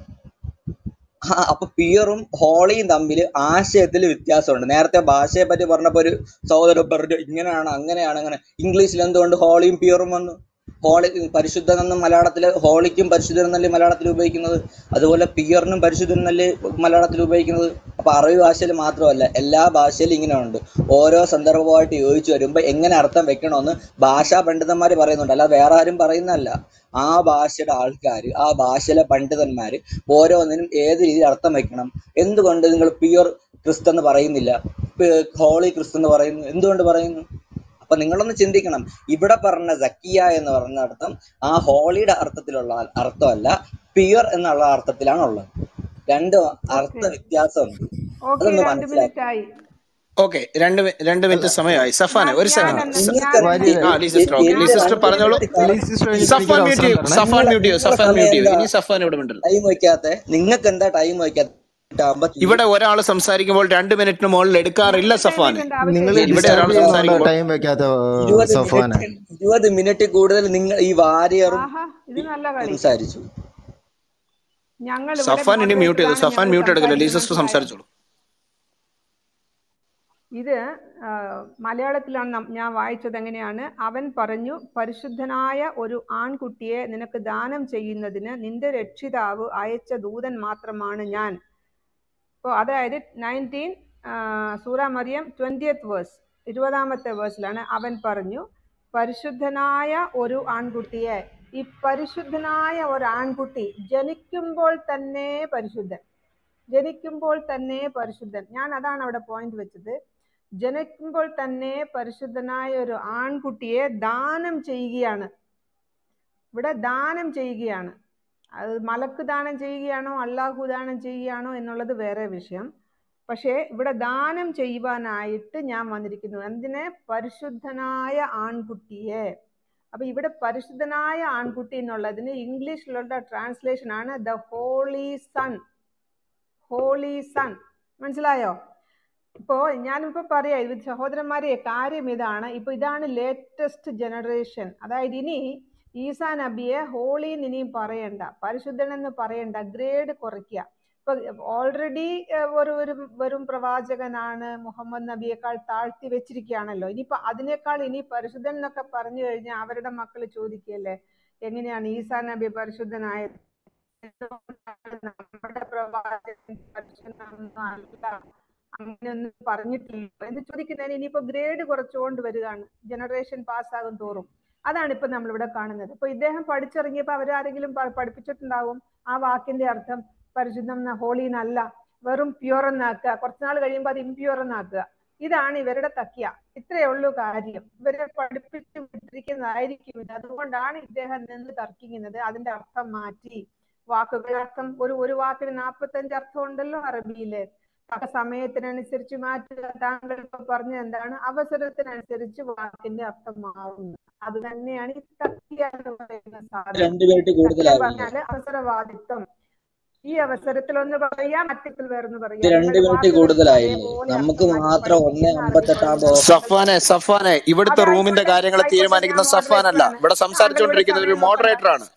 S1: അപ്പൊ പ്യുവറും ഹോളിയും തമ്മിൽ ആശയത്തിൽ വ്യത്യാസമുണ്ട്. നേരത്തെ ഭാഷയെ പറ്റി പറഞ്ഞപ്പോ ഒരു സഹോദരൻ പറഞ്ഞു ഇങ്ങനെയാണ് അങ്ങനെയാണ് അങ്ങനെ. ഇംഗ്ലീഷിൽ എന്തുകൊണ്ട് ഹോളിയും പ്യുവറും വന്നു? ഹോളി പരിശുദ്ധൻ എന്നും മലയാളത്തില്, ഹോളിക്കും പരിശുദ്ധൻ എന്നല്ലേ മലയാളത്തിൽ ഉപയോഗിക്കുന്നത്. അതുപോലെ പ്യുവറിനും പരിശുദ്ധൻ എന്നല്ലേ മലയാളത്തിൽ ഉപയോഗിക്കുന്നത്. അപ്പൊ അറബി ഭാഷയിൽ മാത്രമല്ല, എല്ലാ ഭാഷയിലും ഇങ്ങനെ ഉണ്ട്. ഓരോ സന്ദർഭമായിട്ട് യോജിച്ചു വരുമ്പോ എങ്ങനെ അർത്ഥം വെക്കണമെന്ന് ഭാഷാ പണ്ഡിതന്മാർ പറയുന്നുണ്ട്, അല്ല വേറെ ആരും പറയുന്നതല്ല. ആ ഭാഷയുടെ ആൾക്കാർ, ആ ഭാഷയിലെ പണ്ഡിതന്മാര് ഓരോന്നിനും ഏത് രീതിയിൽ അർത്ഥം വെക്കണം. എന്തുകൊണ്ട് നിങ്ങൾ പ്യുവർ ക്രിസ്തു എന്ന് പറയുന്നില്ല, ഹോളി ക്രിസ്തു എന്ന് പറയുന്നു? എന്തുകൊണ്ട് പറയുന്നു? അപ്പൊ നിങ്ങളൊന്ന് ചിന്തിക്കണം. ഇവിടെ പറഞ്ഞ സക്കിയ എന്ന് പറഞ്ഞ അർത്ഥം ആ ഹോളിയുടെ അർത്ഥത്തിലുള്ള അർത്ഥമല്ല, പ്യുവർ എന്നുള്ള അർത്ഥത്തിലാണുള്ളത്. 2 അർത്ഥ വ്യത്യാസമുണ്ട്. അതൊന്ന് മനസ്സിലാക്കി.
S2: ഓക്കെ, 2 മിനിറ്റ് സമയമായി. സഫാനെ ഒരു സെക്കൻഡ്.
S1: ടൈം വയ്ക്കാത്ത നിങ്ങൾക്ക് എന്താ ടൈം വയ്ക്കാത്ത?
S2: ഇവിടെ ഒരാൾ സംസാരിക്കുമ്പോൾ 2 മിനിറ്റിന് മുകളിൽ എടുക്കാറില്ല സഫാന്. ഇവിടെ ഒരാൾ സംസാരിക്കുമ്പോൾ
S1: 20 മിനിറ്റ് കൂടുതൽ നിങ്ങൾ ഈ വാരിയറും സംസാരിച്ചു.
S2: സഫാൻ ഇനി മ്യൂട്ട് ചെയ്തു. സഫാൻ മ്യൂട്ട് എടുക്കില്ല. ലീസിസ്റ്റർ സംസാരിച്ചോളൂ.
S7: ഇത് മലയാളത്തിലാണ് ഞാൻ വായിച്ചത്. എങ്ങനെയാണ്? അവൻ പറഞ്ഞു, പരിശുദ്ധനായ ഒരു ആൺകുട്ടിയെ നിനക്ക് ദാനം ചെയ്യുന്നതിന് നിന്റെ രക്ഷിതാവ് അയച്ച ദൂതൻ മാത്രമാണ് ഞാൻ. അപ്പോൾ അതായത് 19 സൂറ മറിയം 20th വേഴ്സ് 20ാമത്തെ വേഴ്സിലാണ് അവൻ പറഞ്ഞു, പരിശുദ്ധനായ ഒരു ആൺകുട്ടിയെ. ഈ പരിശുദ്ധനായ ഒരു ആൺകുട്ടി ജനിക്കുമ്പോൾ തന്നെ പരിശുദ്ധൻ, ജനിക്കുമ്പോൾ തന്നെ പരിശുദ്ധൻ. ഞാൻ അതാണ് അവിടെ പോയിന്റ് വെച്ചത്. ജനിക്കുമ്പോൾ തന്നെ പരിശുദ്ധനായ ഒരു ആൺകുട്ടിയെ ദാനം ചെയ്യുകയാണ്. ഇവിടെ ദാനം ചെയ്യുകയാണ്. അത് മലക്ക് ദാനം ചെയ്യുകയാണോ അല്ലാഹു ദാനം ചെയ്യുകയാണോ എന്നുള്ളത് വേറെ വിഷയം. പക്ഷേ ഇവിടെ ദാനം ചെയ്യുവാനായിട്ട് ഞാൻ വന്നിരിക്കുന്നു. എന്തിനെ? പരിശുദ്ധനായ ആൺകുട്ടിയെ. അപ്പൊ ഇവിടെ പരിശുദ്ധനായ ആൺകുട്ടി എന്നുള്ളതിന് ഇംഗ്ലീഷിലുള്ള ട്രാൻസ്ലേഷൻ ആണ് the holy son. Holy son, മനസ്സിലായോ? ഇപ്പോ ഞാനിപ്പോ പറയാം ഇത് സഹോദരന്മാരെ, കാര്യം ഇതാണ്. ഇപ്പൊ ഇതാണ് ലേറ്റസ്റ്റ് ജനറേഷൻ. അതായത് ഇനി ഈസാ നബിയെ ഹോളി ഇനിയും പറയണ്ട, പരിശുദ്ധൻ എന്ന് പറയണ്ട, ഗ്രേഡ് കുറയ്ക്കുക. ഇപ്പൊ ഓൾറെഡി വെറും പ്രവാചകനാണ്, മുഹമ്മദ് നബിയേക്കാൾ താഴ്ത്തി വെച്ചിരിക്കുകയാണല്ലോ. ഇനിയിപ്പോ അതിനേക്കാൾ ഇനി പരിശുദ്ധൻ എന്നൊക്കെ പറഞ്ഞു കഴിഞ്ഞാൽ അവരുടെ മക്കൾ ചോദിക്കുകയല്ലേ, എങ്ങനെയാണ് ഈസാ നബി പരിശുദ്ധനായത്? നമ്മുടെ പ്രവാചകൻ പരിശുദ്ധനൊന്നും അല്ല, അങ്ങനെയൊന്നും പറഞ്ഞിട്ടില്ല എന്ന് ചോദിക്കുന്നതിന് ഇനിയിപ്പോ ഗ്രേഡ് കുറച്ചുകൊണ്ട് വരികയാണ് ജനറേഷൻ പാസ്സാകും തോറും. അതാണ് ഇപ്പൊ നമ്മളിവിടെ കാണുന്നത്. ഇപ്പൊ ഇദ്ദേഹം പഠിച്ചിറങ്ങിയപ്പോ അവരാരെങ്കിലും പഠിപ്പിച്ചിട്ടുണ്ടാവും ആ വാക്കിന്റെ അർത്ഥം പരിശുദ്ധം ഹോളി എന്നല്ല, വെറും പ്യൂർ എന്നാക്കുക, കുറച്ചുനാൾ കഴിയുമ്പോൾ അത് ഇംപ്യൂർ എന്നാക്കുക. ഇതാണ് ഇവരുടെ തക്കിയ. ഇത്രയേ ഉള്ളൂ കാര്യം. ഇവരെ പഠിപ്പിച്ച് വിട്ടിരിക്കുന്നതായിരിക്കും ഇത്. അതുകൊണ്ടാണ് ഇദ്ദേഹം നിന്ന് തർക്കിക്കുന്നത്. അതിന്റെ അർത്ഥം മാറ്റി വാക്കുകളുടെ അർത്ഥം ഒരു വാക്കിന് 45 അർത്ഥം ഉണ്ടല്ലോ അറബിയില്. സമയത്തിനനുസരിച്ച് മാറ്റുക. താങ്കൾ ഇപ്പൊ പറഞ്ഞ എന്താണ്? അവസരത്തിനനുസരിച്ച് വാക്കിന്റെ അർത്ഥം മാറുന്നു. അത് തന്നെയാണ് ഈ തക്കിയ എന്ന് പറയുന്ന സാധനം. പറഞ്ഞാല് അവസരവാദിത്വം. ഈ അവസരത്തിൽ ഒന്ന് പറയാ, മറ്റത്തിൽ വേറൊന്ന് പറയാം.
S2: സഫാനെ ഇവിടുത്തെ റൂമിന്റെ കാര്യങ്ങൾ തീരുമാനിക്കുന്ന സഫാൻ അല്ല, ഇവിടെ സംസാരിച്ചുകൊണ്ടിരിക്കുന്ന ഒരു മോഡറേറ്റർ ആണ്.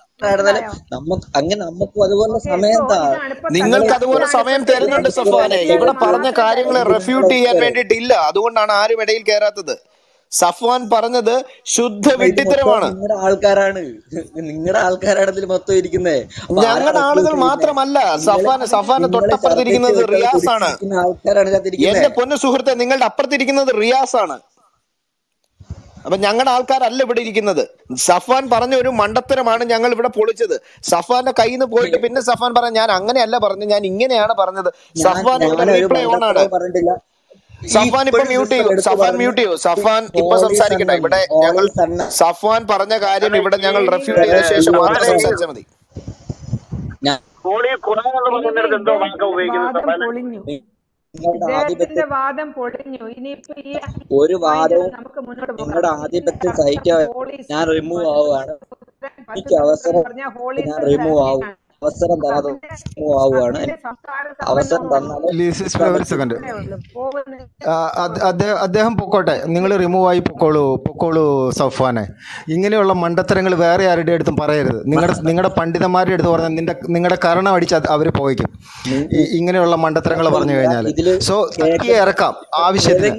S2: നിങ്ങൾക്ക് അതുപോലെ സമയം തരുന്നുണ്ട് സഫാനെ. ഇവിടെ പറഞ്ഞ കാര്യങ്ങളെ റെഫ്യൂട്ട് ചെയ്യാൻ വേണ്ടിയിട്ടില്ല, അതുകൊണ്ടാണ് ആരും ഇടയിൽ കയറാത്തത്. സഫ്വാൻ പറഞ്ഞത് ശുദ്ധ വിഡ്ഢിത്തരമാണ്.
S1: നിങ്ങളുടെ ആൾക്കാരാണ് ഇതിൽ മൊത്തം ഇരിക്കുന്നത്.
S2: ഞങ്ങളുടെ ആളുകൾ മാത്രമല്ല, സഫാന് തൊട്ടപ്പുറത്തിരിക്കുന്നത് റിയാസ് ആണ്. എന്റെ പൊന്നു സുഹൃത്തെ, നിങ്ങളുടെ അപ്പുറത്തിരിക്കുന്നത് റിയാസ് ആണ്. അപ്പൊ ഞങ്ങളുടെ ആൾക്കാരല്ല ഇവിടെ ഇരിക്കുന്നത്. സഫാൻ പറഞ്ഞ ഒരു മണ്ടത്തരമാണ് ഞങ്ങൾ ഇവിടെ പൊളിച്ചത്. സഫാന്റെ കയ്യിൽ നിന്ന് പോയിട്ട് പിന്നെ സഫാൻ പറഞ്ഞ ഞാൻ അങ്ങനെയല്ല പറഞ്ഞു, ഞാൻ ഇങ്ങനെയാണ് പറഞ്ഞത്. സഫാൻ റീപ്ലേ ഓൺ ആണ്. സഫാൻ ഇപ്പൊ മ്യൂട്ട് ചെയ്യൂ. സഫാൻ മ്യൂട്ട് ചെയ്യൂ. സഫാൻ ഇപ്പൊ സംസാരിക്കട്ടെ. ഇവിടെ ഞങ്ങൾ സഫാൻ പറഞ്ഞ കാര്യം ഇവിടെ ഞങ്ങൾ റെഫ്യൂട്ട് ചെയ്ത ശേഷം മാത്രം സംസാരിച്ചാൽ മതി.
S7: വാദം പൊളിഞ്ഞു. ഇനിയിപ്പോ
S1: ഒരു വാദവും നിങ്ങളുടെ ആധിപത്യം സഹിക്കാൻ ഞാൻ റിമൂവ് ആവുകയാണ്. എനിക്ക് അവസരം ഞാൻ റിമൂവ് ആവും. അവസരം തരാതെ റിമൂവ് ആവുകയാണ്. അവസരം തന്നാലും
S3: അദ്ദേഹം പൊക്കോട്ടെ. നിങ്ങൾ റിമൂവ് ആയി പൊക്കോളൂ സഫാനെ. ഇങ്ങനെയുള്ള മണ്ടത്തരങ്ങൾ വേറെ ആരുടെ അടുത്തും പറയരുത്. നിങ്ങളുടെ പണ്ഡിതന്മാരുടെ അടുത്ത് പറഞ്ഞാൽ നിങ്ങളുടെ കരണം അടിച്ച് അവർ പോയിക്കും ഇങ്ങനെയുള്ള മണ്ടത്തരങ്ങൾ പറഞ്ഞു കഴിഞ്ഞാൽ. സോ തക്കിയെ ഇറക്കാം ആവശ്യത്തിന്.